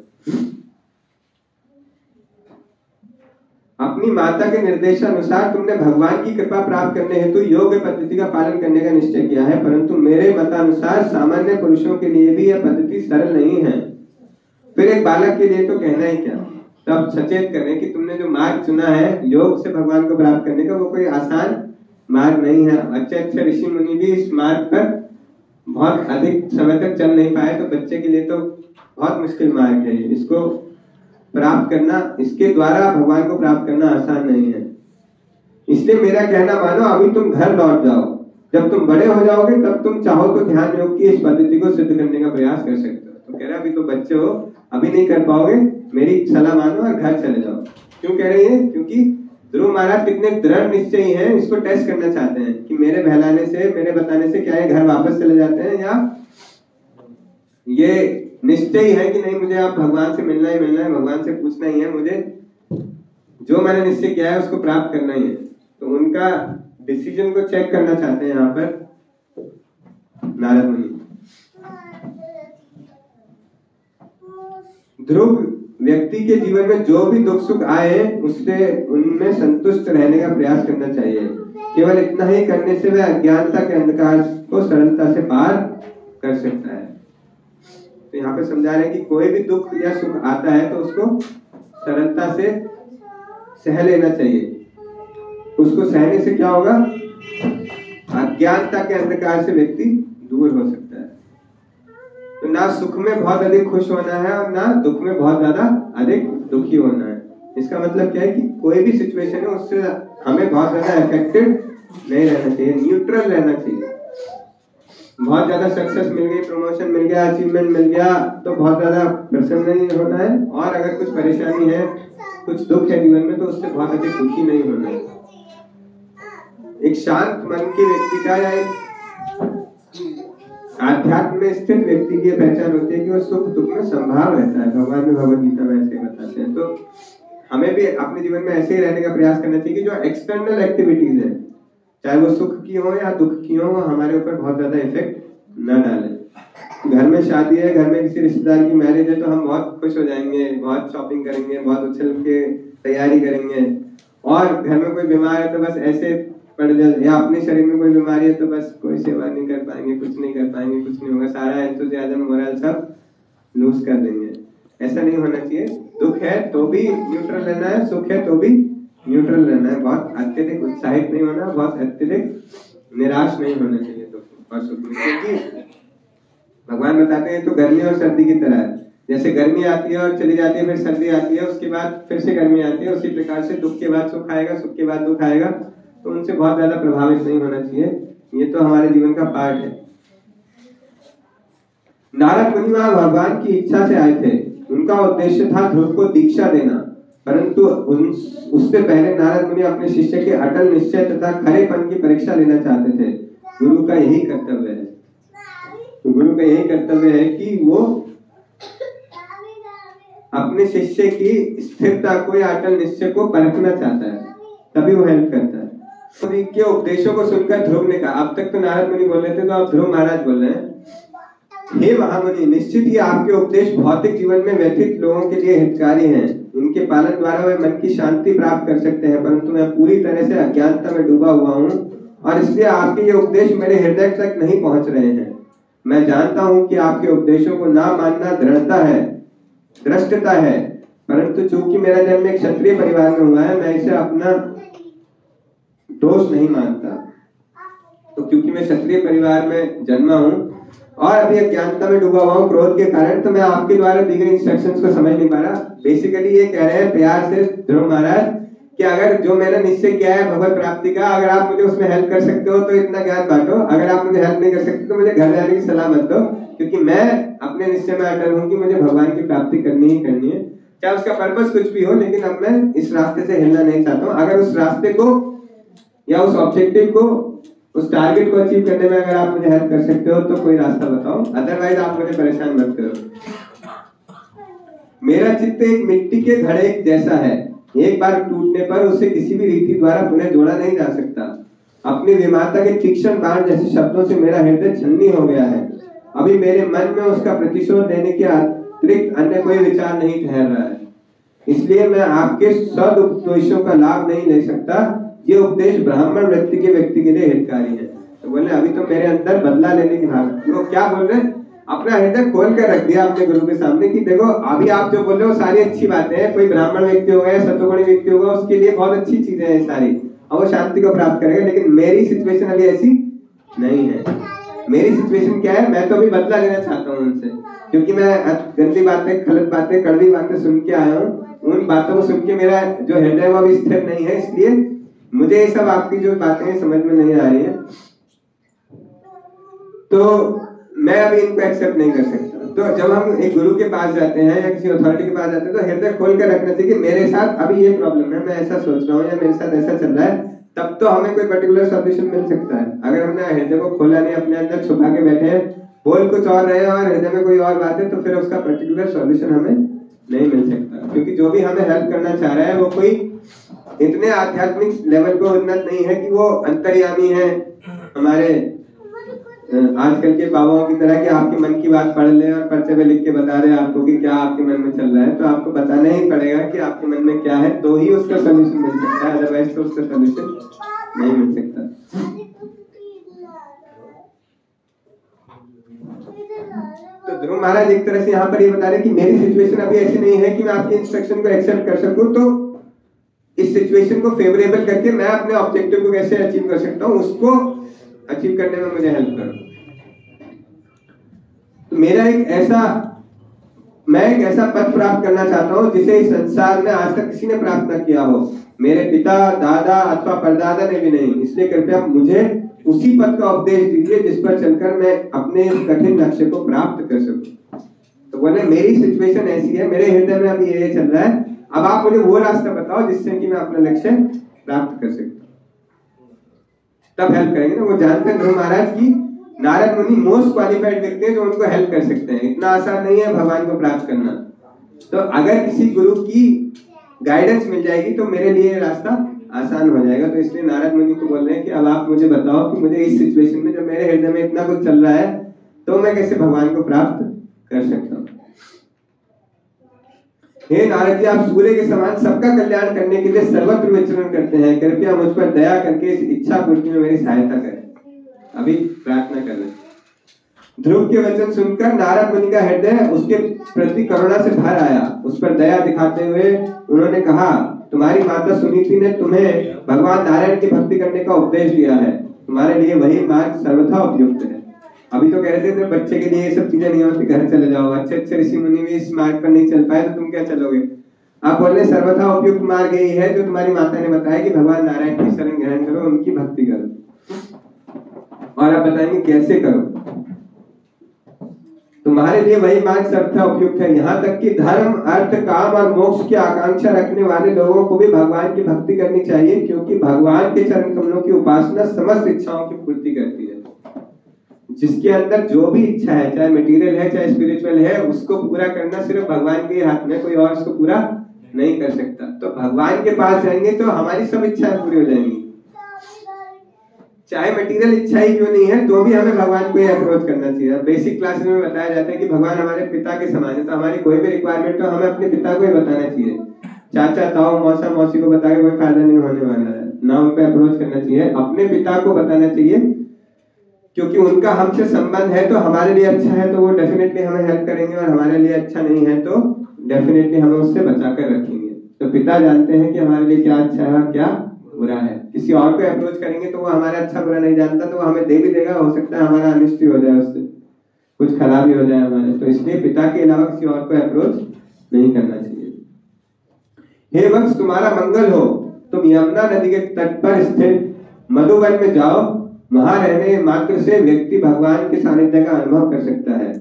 अपनी माता के निर्देशानुसार तुमने भगवान की कृपा प्राप्त करने हेतु योग पद्धति का पालन करने का निश्चय किया है, परंतु मेरे मतानुसार सामान्य पुरुषों के लिए भी यह पद्धति सरल नहीं है, फिर एक बालक के लिए तो कहना ही क्या। तब सचेत करें कि तुमने जो मार्ग चुना है योग से भगवान को प्राप्त करने का, वो कोई आसान मार्ग नहीं है। अच्छे अच्छे ऋषि मुनि भी इस मार्ग पर बहुत अधिक समय तक चल नहीं पाए, तो बच्चे के लिए तो बहुत मुश्किल मार्ग है। इसको प्राप्त करना, इसके द्वारा भगवान को प्राप्त करना आसान नहीं है। इसलिए मेरा कहना मानो, अभी तुम घर लौट जाओ। जब तुम बड़े हो जाओगे तब तुम चाहो तो ध्यान योग की इस पद्धति को सिद्ध करने का प्रयास कर सकते हो। तो कह रहा अभी तो बच्चे हो, अभी नहीं कर पाओगे, मेरी सलाह मानो और घर चले जाओ। क्यों कह रही है? क्योंकि ध्रुव महाराज कितने दृढ़ निश्चयी हैं, इसको टेस्ट करना चाहते हैं कि मेरे बहलाने से, मेरे बताने से क्या ये घर वापस चले जाते हैं, या ये निश्चय है कि नहीं मुझे आप भगवान से मिलना ही मिलना है, भगवान से पूछना ही है, मुझे जो मैंने निश्चय किया है उसको प्राप्त करना ही है। तो उनका डिसीजन को चेक करना चाहते हैं यहाँ पर नारद मुनि। ध्रुव व्यक्ति के जीवन में जो भी दुख सुख आए उससे उनमें संतुष्ट रहने का प्रयास करना चाहिए। केवल इतना ही करने से वह अज्ञानता के अंधकार को सरलता से पार कर सकता है। तो यहाँ पे समझा रहे हैं कि कोई भी दुख या सुख आता है तो उसको सरलता से सह लेना चाहिए। उसको सहने से क्या होगा? अज्ञानता के अंधकार से व्यक्ति दूर हो सकता है। तो ना सुख में बहुत अधिक खुश होना है और ना दुख में बहुत ज्यादा अधिक दुखी होना है। इसका मतलब क्या है कि कोई भी सिचुएशन है उससे हमें बहुत ज्यादा अफेक्टेड नहीं रहना चाहिए, न्यूट्रल रहना चाहिए। बहुत ज्यादा सक्सेस मिल गई, प्रमोशन मिल गया, अचीवमेंट मिल गया तो बहुत ज्यादा प्रसन्न नहीं होना है, और अगर कुछ परेशानी है, कुछ दुख है जीवन में तो उससे बहुत अधिक दुखी नहीं होना है। एक शांत मन के व्यक्ति का या एक आध्यात्म में स्थित व्यक्ति की पहचान होती है कि वो सुख दुख में संभाव रहता है। भगवान भी भगवद गीता में ऐसे बताते हैं। तो हमें भी अपने जीवन में ऐसे ही रहने का प्रयास करना चाहिए कि जो एक्सटर्नल एक्टिविटीज है, चाहे वो सुख की हो या दुख की हो, वो हमारे ऊपर बहुत ज्यादा इफेक्ट न डाले। घर में शादी है, घर में किसी रिश्तेदार की मैरिज है, तो हम बहुत खुश हो जाएंगे, बहुत शॉपिंग करेंगे, बहुत उछल के तैयारी करेंगे। और घर में कोई बीमार है तो बस ऐसे पड़ जाए, या अपने शरीर में कोई बीमारी है तो बस कोई सेवा नहीं कर पाएंगे, कुछ नहीं कर पाएंगे, कुछ नहीं होगा, सारा एंथुसियाज्म मोरल सब लूज कर देंगे। ऐसा नहीं होना चाहिए। दुख है तो भी न्यूट्रल रहना है, सुख है तो भी न्यूट्रल रहना है। बहुत अत्यधिक उत्साहित नहीं होना, बहुत अत्यधिक निराश नहीं होना चाहिए दुख और सुख में। क्योंकि भगवान बताते हैं तो गर्मी और सर्दी की तरह है। जैसे गर्मी आती है और चली जाती है, फिर सर्दी आती है, उसके बाद फिर से गर्मी आती है, उसी प्रकार से दुख के बाद सुख आएगा, सुख के बाद दुख आएगा। तो उनसे बहुत ज्यादा प्रभावित नहीं होना चाहिए। ये तो हमारे जीवन का पार्ट है। नारद मुनि वहां भगवान की इच्छा से आए थे। उनका उद्देश्य था ध्रुव को दीक्षा देना, परंतु उन, उससे पहले नारद मुनि अपने शिष्य के अटल निश्चय तथा खरेपन की परीक्षा लेना चाहते थे। गुरु का यही कर्तव्य है, तो गुरु का यही कर्तव्य है कि वो अपने शिष्य की स्थिरता को या अटल निश्चय को परखना चाहता है, तभी वो हेल्प करता है। मुनि के उपदेशों को सुनकर ध्रुव ने कहा, अब तक तो नारद मुनि बोल रहे थे, तो अब ध्रुव महाराज बोल रहे हैं, हे महामुनि, निश्चित ही आपके उपदेश भौतिक जीवन में व्यथित लोगों के लिए हितकारी हैं। इनके पालन द्वारा वे मन की शांति प्राप्त कर सकते हैं, परंतु मैं पूरी तरह से अज्ञानता में डूबा हुआ हूँ और इसलिए आपके ये उपदेश मेरे हृदय तक नहीं पहुंच रहे हैं। मैं जानता हूँ कि आपके उपदेशों को ना मानना दृढ़ता है, धृष्टता है, परंतु चूंकि मेरा जन्म एक क्षत्रिय परिवार में हुआ है, मैं इसे अपना दोष नहीं मानता। तो क्योंकि मैं क्षत्रिय परिवार में जन्मा हूँ और अभी अज्ञानता में डूबा हुआ हूँ क्रोध के कारण, तो मैं आपके द्वारा दी गई इंस्ट्रक्शंस को समझ नहीं पा रहा। बेसिकली ये कह रहे हैं प्यार से ध्रुव महाराज कि अगर जो मैंने निश्चय किया है भगवत प्राप्ति का, अगर आप मुझे उसमें हेल्प कर सकते हो तो इतना ज्ञान बांटो। अगर आप मुझे हेल्प नहीं कर सकते तो मुझे घर जाने की सलाह मत दो, क्योंकि मैं अपने निश्चय में अटल हूँ कि मुझे भगवान की प्राप्ति करनी ही करनी है, चाहे उसका पर्पस कुछ भी हो। लेकिन अब मैं इस रास्ते से हिलना नहीं चाहता हूँ। अगर उस रास्ते को या उस ऑब्जेक्टिव को, उस टारगेट को अचीव करने में अगर आप मुझे हेल्प कर सकते हो तो कोई रास्ता बताओ, अदरवाइज आप मुझे परेशान मत करो। मेरा चित्त एक मिट्टी के घड़े जैसा है, एक बार टूटने पर उसे किसी भी रीति द्वारा पुनः जोड़ा नहीं जा सकता। अपनी विमाता के तीक्ष्ण बाण जैसे शब्दों से मेरा हृदय छन्नी हो गया है। अभी मेरे मन में उसका प्रतिशोध देने के अतिरिक्त अन्य कोई विचार नहीं ठहर रहा है, इसलिए मैं आपके सदुपदेशों का लाभ नहीं ले सकता। ये उपदेश ब्राह्मण व्यक्ति के व्यक्ति के लिए हितकारी है। तो बोले अभी तो मेरे अंदर बदला लेने की भावना। वो क्या बोल रहे हैं, अपना हृदय खोल कर रख दिया अपने गुरु के सामने कि देखो अभी आप जो बोल रहे हो सारी अच्छी बातें हैं। कोई ब्राह्मण व्यक्ति होगा या सतोगुणी व्यक्ति होगा, उसके लिए बहुत अच्छी चीजें हैं सारी, और वो शांति को प्राप्त करेगा। लेकिन मेरी सिचुएशन अभी ऐसी नहीं है। मेरी सिचुएशन क्या है, मैं तो अभी बदला लेना चाहता हूँ उनसे, क्योंकि मैं गंदी बातें, गलत बातें, कड़वी बातें सुन के आया हूँ। उन बातों को सुन के मेरा जो हृदय वो अभी स्थिर नहीं है, इसलिए मुझे ये सब आपकी जो बातें समझ में नहीं आ रही है, तो मैं अभी इनको एक्सेप्ट नहीं कर सकता। तो जब हम एक गुरु के पास जाते हैं या किसी अथॉरिटी के पास जाते हैं, तो हृदय खोल कर रखना चाहिए कि मेरे साथ अभी ये प्रॉब्लम है, मैं ऐसा सोच रहा हूँ या मेरे साथ ऐसा चल रहा है, तब तो हमें कोई पर्टिकुलर सॉल्यूशन मिल सकता है। अगर हमने हृदय को खोला नहीं, अपने अंदर छुपा के बैठे हैं, बोल कुछ और रहे हैं और हृदय में कोई और बात है, तो फिर उसका पर्टिकुलर सॉल्यूशन हमें नहीं मिल सकता। क्योंकि जो भी हमें हेल्प करना चाह रहा है वो कोई इतने आध्यात्मिक लेवल को उन्नत नहीं है कि वो अंतर्यामी है हमारे आजकल के बाबाओं की तरह कि आपके मन की बात पढ़ ले और पर्चे पे लिख के बता रहे आपको कि क्या आपके मन में चल रहा है। तो आपको बताना ही पड़ेगा कि आपके मन में क्या है, तो ही उसका सोल्यूशन मिल सकता है, अदरवाइज तो उसका सोल्यूशन नहीं मिल सकता। तो ध्रुव महाराज एक तरह से यहाँ पर ये बता रहे कि मेरी सिचुएशन अभी ऐसी नहीं है कि मैं आपके इंस्ट्रक्शन को एक्सेप्ट कर सकूं, तो इस सिचुएशन को फेवरेबल करके मैं अपने ऑब्जेक्टिव को कैसे अचीव कर सकता हूँ, उसको अचीव करने में मुझे हेल्प करो। तो मेरा एक ऐसा मैं एक ऐसा पद प्राप्त करना चाहता हूँ जिसे इस संसार में आज तक किसी ने प्राप्त न किया हो, मेरे पिता, दादा अथवा परदादा ने भी नहीं। इसलिए कृपया मुझे उसी पद का उपदेश दीजिए जिस पर चलकर मैं अपने इस कठिन लक्ष्य को प्राप्त कर सकूं। तो बोले मेरी सिचुएशन ऐसी है, मेरे हृदय में अभी ये चल रहा है, अब आप मुझे वो रास्ता बताओ जिससे कि मैं अपना लक्ष्य प्राप्त कर सकता। तब हेल्प करेंगे ना। वो जानते हैं ध्रुव महाराज की नारद मुनि मोस्ट क्वालिफाइड व्यक्ति हैं जो उनको हेल्प कर सकते हैं। इतना आसान नहीं है भगवान को प्राप्त करना। तो अगर किसी गुरु की गाइडेंस मिल जाएगी तो मेरे लिए रास्ता आसान हो जाएगा। तो इसलिए नारद मुनि को बोल रहे हैं कि अब आप मुझे बताओ कि मुझे इस सिचुएशन में जब मेरे हृदय में इतना कुछ चल रहा है तो मैं कैसे भगवान को प्राप्त कर सकता हूँ। हे नारद जी, आप सूर्य के समान सबका कल्याण करने के लिए सर्वत्र विचरण करते हैं, कृपया मुझ पर दया करके इस इच्छा पूर्ति में मेरी सहायता करें। अभी प्रार्थना कर रहे हैं। ध्रुव के वचन सुनकर नारद मुनि का हृदय उसके प्रति करुणा से भर आया। उस पर दया दिखाते हुए उन्होंने कहा, तुम्हारी माता सुनीति ने तुम्हें भगवान नारायण की भक्ति करने का उपदेश दिया है, तुम्हारे लिए वही मार्ग सर्वथा उपयुक्त है। अभी तो कह रहे थे बच्चे के लिए ये सब चीजें नहीं होती, घर चले जाओ। अच्छे अच्छे ऋषि मुनि भी इस मार्ग पर नहीं चल पाए तो तुम क्या चलोगे। आप बोल रहे सर्वथा उपयुक्त मार्ग यही है जो तुम्हारी माता ने बताया कि भगवान नारायण की शरण ग्रहण करो, उनकी भक्ति करो। और आप बताएंगे कैसे करो। तुम्हारे लिए वही मार्ग सर्वथा उपयुक्त है। यहाँ तक कि धर्म, अर्थ, काम और मोक्ष की आकांक्षा रखने वाले लोगों को भी भगवान की भक्ति करनी चाहिए, क्योंकि भगवान के चरण कमलों की उपासना समस्त इच्छाओं की पूर्ति करती है। जिसके अंदर जो भी इच्छा है, चाहे मटेरियल है चाहे स्पिरिचुअल है, उसको पूरा करना सिर्फ भगवान के हाथ में, कोई और उसको पूरा नहीं कर सकता। तो भगवान के पास जाएंगे तो हमारी सब इच्छाएं पूरी हो जाएंगी। चाहे मटेरियल इच्छा ही क्यों नहीं है तो भी हमें भगवान को अप्रोच करना चाहिए। बेसिक क्लासेस में बताया जाता है कि भगवान हमारे पिता के समान है, तो हमारी कोई भी रिक्वायरमेंट तो हमें अपने पिता को ही बताना चाहिए। चाचा ताऊ मौसा मौसी को बता के कोई फायदा नहीं होने वाला है ना, उनको अप्रोच करना चाहिए, अपने पिता को बताना चाहिए, क्योंकि उनका हमसे संबंध है। तो हमारे लिए अच्छा है तो वो डेफिनेटली हमें हेल्प करेंगे, और हमारे लिए अच्छा नहीं है तो डेफिनेटली हमें उससे बचा कर रखेंगे। तो पिता जानते हैं कि हमारे लिए क्या अच्छा है और क्या बुरा है। किसी और को अप्रोच करेंगे तो वो हमारा अच्छा बुरा नहीं जानता, तो वो हमें दे भी देगा, हो सकता है हमारा अनिष्ट हो जाए, उससे कुछ खराबी हो जाए हमारे। तो इसलिए पिता के अलावा किसी और को अप्रोच नहीं करना चाहिए। हे वत्स, तुम्हारा मंगल हो। तुम यमुना नदी के तट पर स्थित मधुवन में जाओ, वहां रहने मात्र से व्यक्ति भगवान के सानिध्य का अनुभव कर सकता है।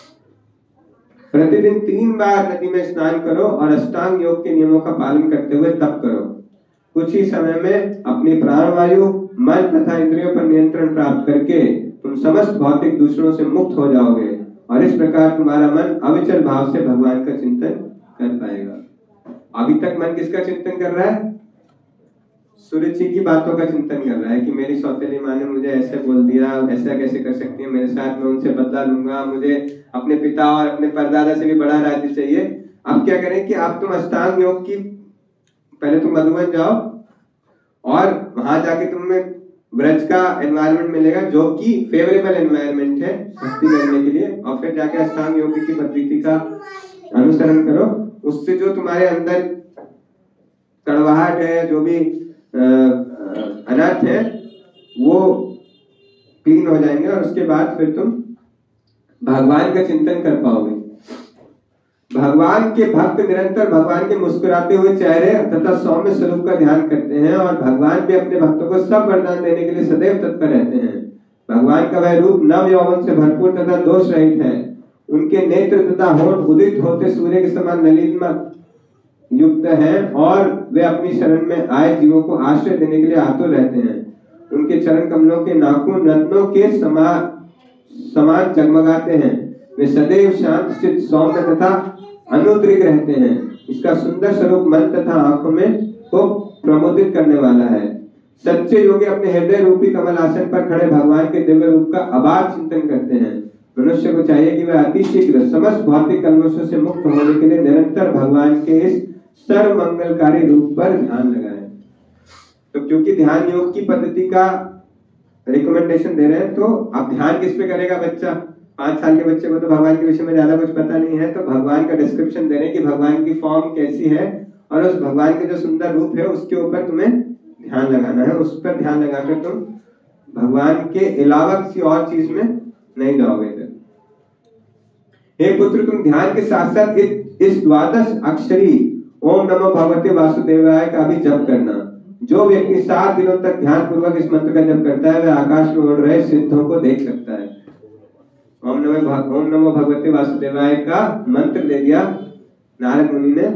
प्रतिदिन तीन बार नदी में स्नान करो और अष्टांग योग के नियमों का पालन करते हुए तप करो। कुछ ही समय में अपनी प्राणवायु, मन तथा इंद्रियों पर नियंत्रण प्राप्त करके तुम समस्त भौतिक दूषणों से मुक्त हो जाओगे, और इस प्रकार तुम्हारा मन अविचल भाव से भगवान का चिंतन कर पाएगा। अभी तक मन किसका चिंतन कर रहा है? सुरुचि की बातों का चिंतन कर रहा है कि मेरी सौतेली माँ ने मुझे ऐसे बोल दिया, ऐसा कैसे कर सकती है मेरे साथ, मैं उनसे बदला लूंगा, मुझे अपने पिता और अपने परदादा से भी बड़ा राज्य चाहिए। अब क्या करें कि आप तुम अष्टांग योग की, पहले तुम मधुबन जाओ और वहां जाके तुम्हें ब्रज का एनवायरनमेंट मिलेगा जो कि फेवरेबल एनवायरनमेंट है भक्ति करने के लिए, और फिर जाके अष्टांग योग की पद्धति का अनुसरण करो। उससे जो तुम्हारे अंदर कड़वाहट है, जो भी अनर्थ है, वो क्लीन हो जाएंगे, और उसके बाद फिर तुम भगवान का चिंतन कर पाओगे। भगवान के भक्त निरंतर भगवान के मुस्कुराते हुए चेहरे तथा सौम्य स्वरूप का ध्यान करते हैं, और भगवान भी अपने भक्तों को सब वरदान देने के लिए सदैव तत्पर रहते हैं। भगवान का वह रूप नव यौवन से भरपूर तथा दोष रहित है। उनके नेत्र तथा होठ उदित होते सूर्य के समान नलिनमा युक्त हैं, और वे अपनी शरण में आए जीवों को आश्रय देने के लिए आतुर रहते हैं। उनके चरण कमलों के नाखून रत्नों के समान समान जगमगाते हैं। वे सदैव शांत चित्त, सौम्य तथा अनुद्रिक रहते हैं। इसका सुंदर स्वरूप मन तथा आंखों में को प्रमोदित करने वाला है। सच्चे योगी अपने हृदय रूपी कमल आसन पर खड़े भगवान के दिव्य रूप का अबाध चिंतन करते हैं। मनुष्य को चाहिए कि वह अति शीघ्र समस्त भौतिक कल्मशों से मुक्त होने के लिए निरंतर भगवान के इस सर्व मंगलकारी रूप पर ध्यान लगाए। तो क्योंकि ध्यान योग की पद्धति का रिकमेंडेशन दे रहे हैं, तो अब ध्यान किस पे करेगा बच्चा? पांच साल के बच्चे को तो भगवान के विषय में ज्यादा कुछ पता नहीं है, तो भगवान का डिस्क्रिप्शन दे रहे हैं कि भगवान की फॉर्म कैसी है, और उस भगवान के जो सुंदर रूप है उसके ऊपर तुम्हें ध्यान लगाना है। उस पर ध्यान लगाकर तुम भगवान के अलावा किसी और चीज में नहीं जाओगे। हे पुत्र, तुम ध्यान के साथ साथ इस द्वादश अक्षरी ओम नमो भगवते वासुदेवाय का भी जप करना। जो व्यक्ति सात दिनों तक ध्यान पूर्वक इस मंत्र का जप करता है, वह आकाश में उड़ रहे सिद्धों को देख सकता है। ओम नमो ओम नमो भगवते वासुदेवाय का मंत्र दे दिया नारद मुनि ने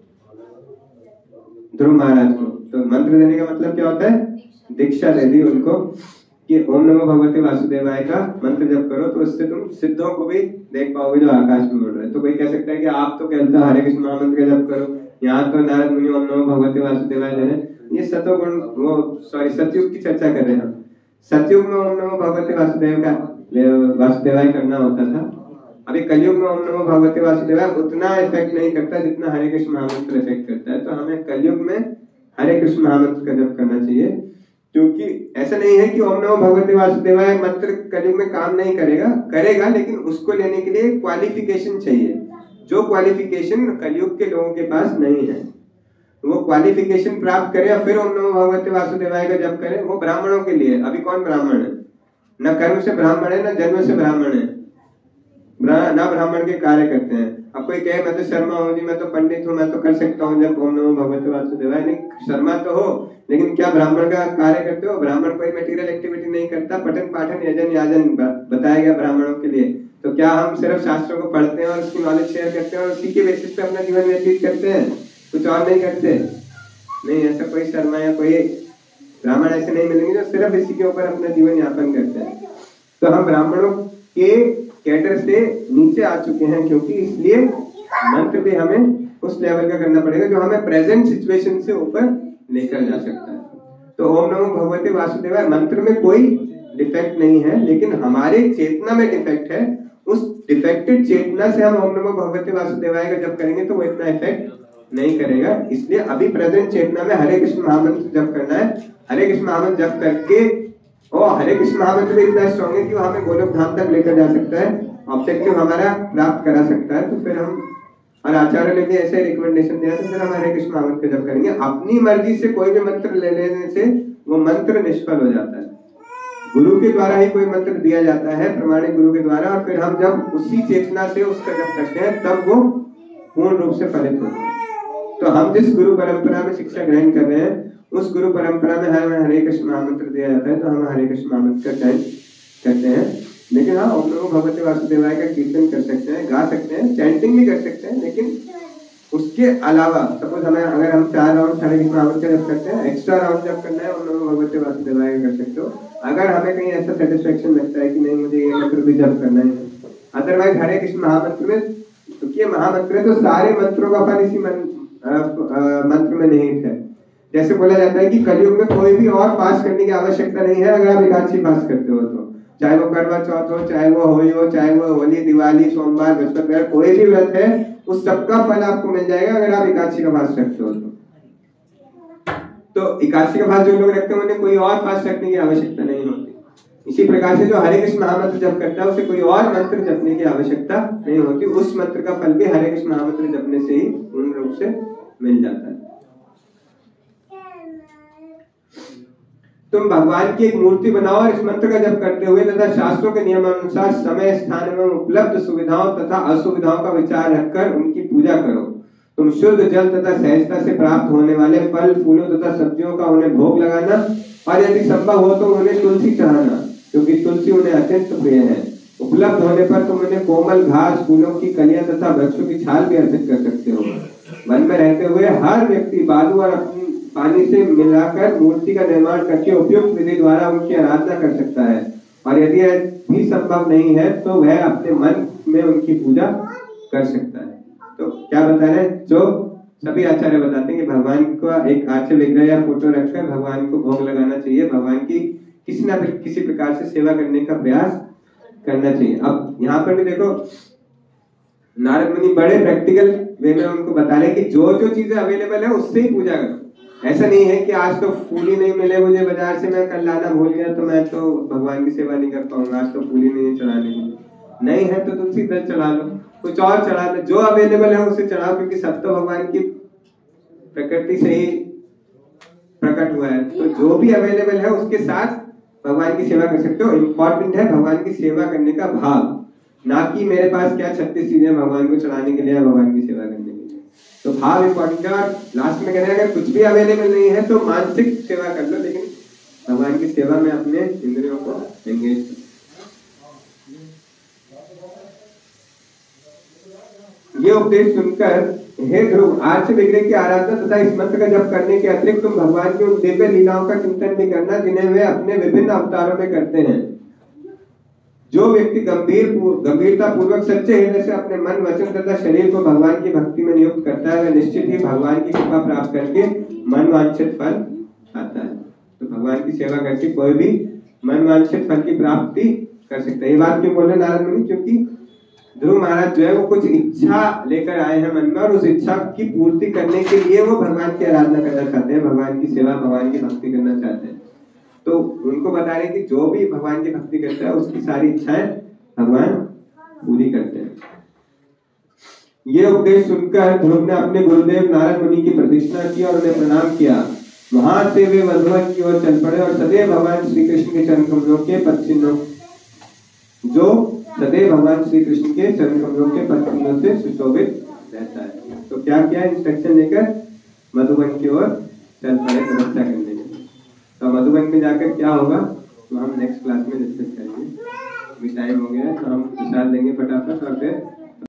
ध्रुव महाराज को। तो मंत्र देने का मतलब क्या होता है? दीक्षा दे दी उनको कि ओम नमो भगवते वासुदेवाय का मंत्र जप करो, तो उससे तुम सिद्धों को भी देख पाओगे जो आकाश में उड़ रहे हैं। तो कोई कह सकता है कि आप तो कहते हरे कृष्ण महामंत्र का जप करो, यहाँ तो नारद मुनि ओम नमो भगवते वासुदेवाय दे रहे हैं। ये सतोगुण वो सॉरी सतयुग की चर्चा कर रहे हैं हम। सतयुग में ओम नमो भगवते वासुदेव का वासुदेवाय करना होता था। अभी कलयुग में ओम नमो भगवते वासुदेवाय उतना इफेक्ट नहीं करता जितना हरे कृष्ण महामंत्र इफेक्ट करता है। तो हमें कलयुग में हरे कृष्ण महामंत्र का जप करना चाहिए, क्योंकि ऐसा नहीं है कि ओम नमो भगवते वासुदेवाय मंत्र कलयुग में काम नहीं करेगा, करेगा, लेकिन उसको लेने के लिए क्वालिफिकेशन चाहिए, जो क्वालिफिकेशन कलयुग के लोगों के पास नहीं है। वो क्वालिफिकेशन प्राप्त करें और फिर ओम नमो भगवते वासुदेवाय का जप करें, वो ब्राह्मणों के लिए। अभी कौन ब्राह्मण है? न कर्म से ब्राह्मण है, न जन्म से ब्राह्मण है, ना ब्राह्मण के कार्य करते हैं। अब कोई कहे मैं तो शर्मा हूँ जी, मैं तो पंडित हूँ, मैं तो कर सकता हूँ जब ओम नमो भगवते वासुदेवाय। नहीं, शर्मा तो हो, लेकिन क्या ब्राह्मण का कार्य करते हो? ब्राह्मण कोई मटेरियल एक्टिविटी नहीं करता। पठन पाठन यजन याजन बताया गया ब्राह्मणों के लिए। तो क्या हम सिर्फ शास्त्रों को पढ़ते हैं और उसकी नॉलेज शेयर करते हैं और उसी के बेसिस पे अपना जीवन व्यतीत करते हैं, कुछ और नहीं करते? नहीं, ऐसा कोई शर्मा या कोई ब्राह्मण ऐसे नहीं मिलेंगे जो सिर्फ इसी के ऊपर अपना जीवन यापन करते हैं। तो हम ब्राह्मणों के कैडर से नीचे आ चुके हैं, क्योंकि इसलिए मंत्र भी हमें उस लेवल का करना पड़ेगा जो हमें प्रेजेंट सिचुएशन से ऊपर लेकर जा सकता है। तो ओम नमो भगवते वासुदेवाय मंत्र में कोई डिफेक्ट नहीं है, लेकिन हमारे चेतना में डिफेक्ट है। उस डिफेक्टेड चेतना से हम ओम नमो भगवते वासुदेवाय का जप करेंगे तो वो इतना इफेक्ट नहीं करेगा। इसलिए अभी प्रेजेंट चेतना में हरे कृष्ण महामंत्र जप करना है। हरे कृष्ण महामंत्र जप करके, और हरे कृष्ण महामंत्र भी इतना स्ट्रॉन्ग है कि वो हमें गोलोक धाम तक लेकर जा सकता है, ऑब्जेक्टिव हमारा प्राप्त करा सकता है। तो फिर हम, और आचार्य ने भी ऐसे रिकमेंडेशन दिया, तो फिर हम हरे कृष्ण महामंत्र जप करेंगे। अपनी मर्जी से कोई भी मंत्र ले लेने से वो मंत्र निष्फल हो जाता है। गुरु के द्वारा ही कोई मंत्र दिया जाता है, प्रमाणिक गुरु के द्वारा, और फिर हम जब उसी चेतना से उसका जप करते हैं तब वो पूर्ण रूप से फलित होता है। तो हम जिस गुरु परंपरा में शिक्षा ग्रहण कर रहे हैं, उस गुरु परंपरा में हमें हरे कृष्ण महामंत्र दिया जाता है, तो हम हरे कृष्ण महामंत्र का चयन करते हैं। लेकिन हाँ, ओम नमो भगवते वासुदेवाय का कीर्तन कर सकते हैं, गा सकते हैं, चैंटिंग भी कर सकते हैं, लेकिन उसके अलावा सपोज हमें अगर हम चार राउंड हरे कृष्ण महामंत्र जब करते हैं, एक्स्ट्रा राउंड जब करना है ओम नमो भगवते वासुदेवाय का कर सकते हो। अगर हमें कहीं ऐसा सेटिस्फेक्शन लगता है कि नहीं मुझे ये मंत्र भी जप करना है, अदरवाइज हरे कृष्ण महामंत्र में, क्योंकि महामंत्र है तो सारे मंत्रों का फल इसी मंत्र में निहित है। जैसे बोला जाता है कि कलयुग में कोई भी और फास्ट करने की आवश्यकता नहीं है अगर आप एकादशी फास्ट करते हो तो, चाहे वो करवा चौथ हो, चाहे वो होली हो, चाहे वो होली, दिवाली, सोमवार, बृहस्पतिवार, कोई भी व्रत है उस सबका फल आपको मिल जाएगा अगर आप एकादशी का फास्ट रखते हो तो। तो एकादशी का फास्ट जो लोग रखते हैं उन्हें कोई और फास्ट रखने की आवश्यकता नहीं होती। इसी प्रकार से जो हरे कृष्ण महामंत्र जप करता है उसे कोई और मंत्र जपने की आवश्यकता नहीं होती। उस मंत्र का फल भी हरे कृष्ण महामंत्र जपने से ही पूर्ण रूप से मिल जाता है। तुम भगवान की एक मूर्ति बनाओ और इस मंत्र का जप करते हुए तथा शास्त्रों के नियमानुसार समय, स्थान एवं उपलब्ध सुविधाओं तथा असुविधाओं का विचार रखकर उनकी पूजा करो। तुम शुद्ध जल तथा सहजता से प्राप्त होने वाले फल, फूलों तथा सब्जियों का उन्हें भोग लगाना, और यदि संभव हो तो उन्हें तुलसी चढ़ाना, क्योंकि तुलसी उन्हें अत्यंत प्रिय है। उपलब्ध होने पर तुम उन्हें कोमल घास, फूलों की कलियां तथा वृक्षों की छाल भी अर्पित कर सकते हो। वन में रहते हुए हर व्यक्ति बालू और अपनी पानी से मिलाकर मूर्ति का निर्माण करके उपयुक्त विधि द्वारा उनकी आराधना कर सकता है, और यदि भी संभव नहीं है तो वह अपने मन में उनकी पूजा कर सकता है। तो क्या बता रहे हैं, जो सभी आचार्य बताते हैं कि भगवान का एक आचार्य विग्रह या फोटो रखकर भगवान को भोग लगाना चाहिए, भगवान की किसी ना किसी प्रकार से सेवा करने का प्रयास करना चाहिए। अब यहाँ पर भी देखो, नारद मुनि बड़े प्रैक्टिकल वे में उनको बता रहे कि जो जो चीजें अवेलेबल है उससे ही पूजा करो। ऐसा नहीं है कि आज तो फूल ही नहीं मिले मुझे बाजार से, मैं कल लाना भूल गया तो मैं तो भगवान की सेवा नहीं कर पाऊंगा, आज तो फूल ही नहीं चढ़ाने को नहीं है तो तुलसी दल चढ़ा लो, कुछ और चढ़ा लो, जो अवेलेबल है उसे चढ़ाओ, क्योंकि सब तो भगवान की प्रकृति से ही प्रकट हुआ है। तो जो भी अवेलेबल है उसके साथ भगवान की सेवा कर सकते हो। इम्पोर्टेंट है भगवान की सेवा करने का भाव, ना कि मेरे पास क्या छत्तीस चीजें भगवान को चढ़ाने के लिए, भगवान की सेवा करने के लिए। तो भाव इम्पोर्टेंट है। और लास्ट में कह रहे हैं अगर कुछ भी अवेलेबल नहीं है तो मानसिक सेवा कर लो, लेकिन भगवान की सेवा में अपने इंद्रियों को एंगेज करो। ये उपदेश सुनकर हे ध्रुव, आर्च विग्रह की आराधना तथा इस मंत्र का जप करने के अतिरिक्त तुम भगवान की उन दिव्य लीलाओं का चिंतन भी करना जिन्हें वे अपने विभिन्न अवतारों में करते हैं। जो व्यक्ति गंभीर गंभीरता पूर्वक सच्चे हृदय से अपने मन, वचन तथा शरीर को भगवान की भक्ति में नियुक्त करता है, वह निश्चित ही भगवान की कृपा प्राप्त करके मन वांछित फल आता है। तो भगवान की सेवा करके कोई भी मन वांछित फल की प्राप्ति कर सकता है। ये बात क्यों बोले नारद मुनि? क्योंकि ध्रुव महाराज जो है वो कुछ इच्छा लेकर आए हैं मन में, और उस इच्छा की पूर्ति करने के लिए वो भगवान की आराधना करना चाहते हैं, भगवान की सेवा, भगवान की भक्ति करना चाहते हैं। तो उनको बता रहे कि जो भी भगवान की भक्ति करता है उसकी सारी इच्छाएं भगवान पूरी करते हैं। ये उपदेश सुनकर ध्रुव ने अपने गुरुदेव नारद मुनि की प्रदक्षिणा की और उन्हें प्रणाम किया। वहां से वे मधुवन की ओर चल पड़े और सदैव भगवान श्री कृष्ण के चरण कमलों के पद चिन्हों जो सदैव भगवान श्री कृष्ण के चरण कमलों के पद चिन्हों से सुशोभित रहता है। तो क्या किया? इंस्ट्रक्शन लेकर मधुवन की ओर चल पड़े तपस्या करने के। तो मधुवन में जाकर क्या होगा तो हम नेक्स्ट क्लास में डिस्कस करेंगे। अभी टाइम हो गया है तो हम प्रसाद लेंगे फटाफट और फिर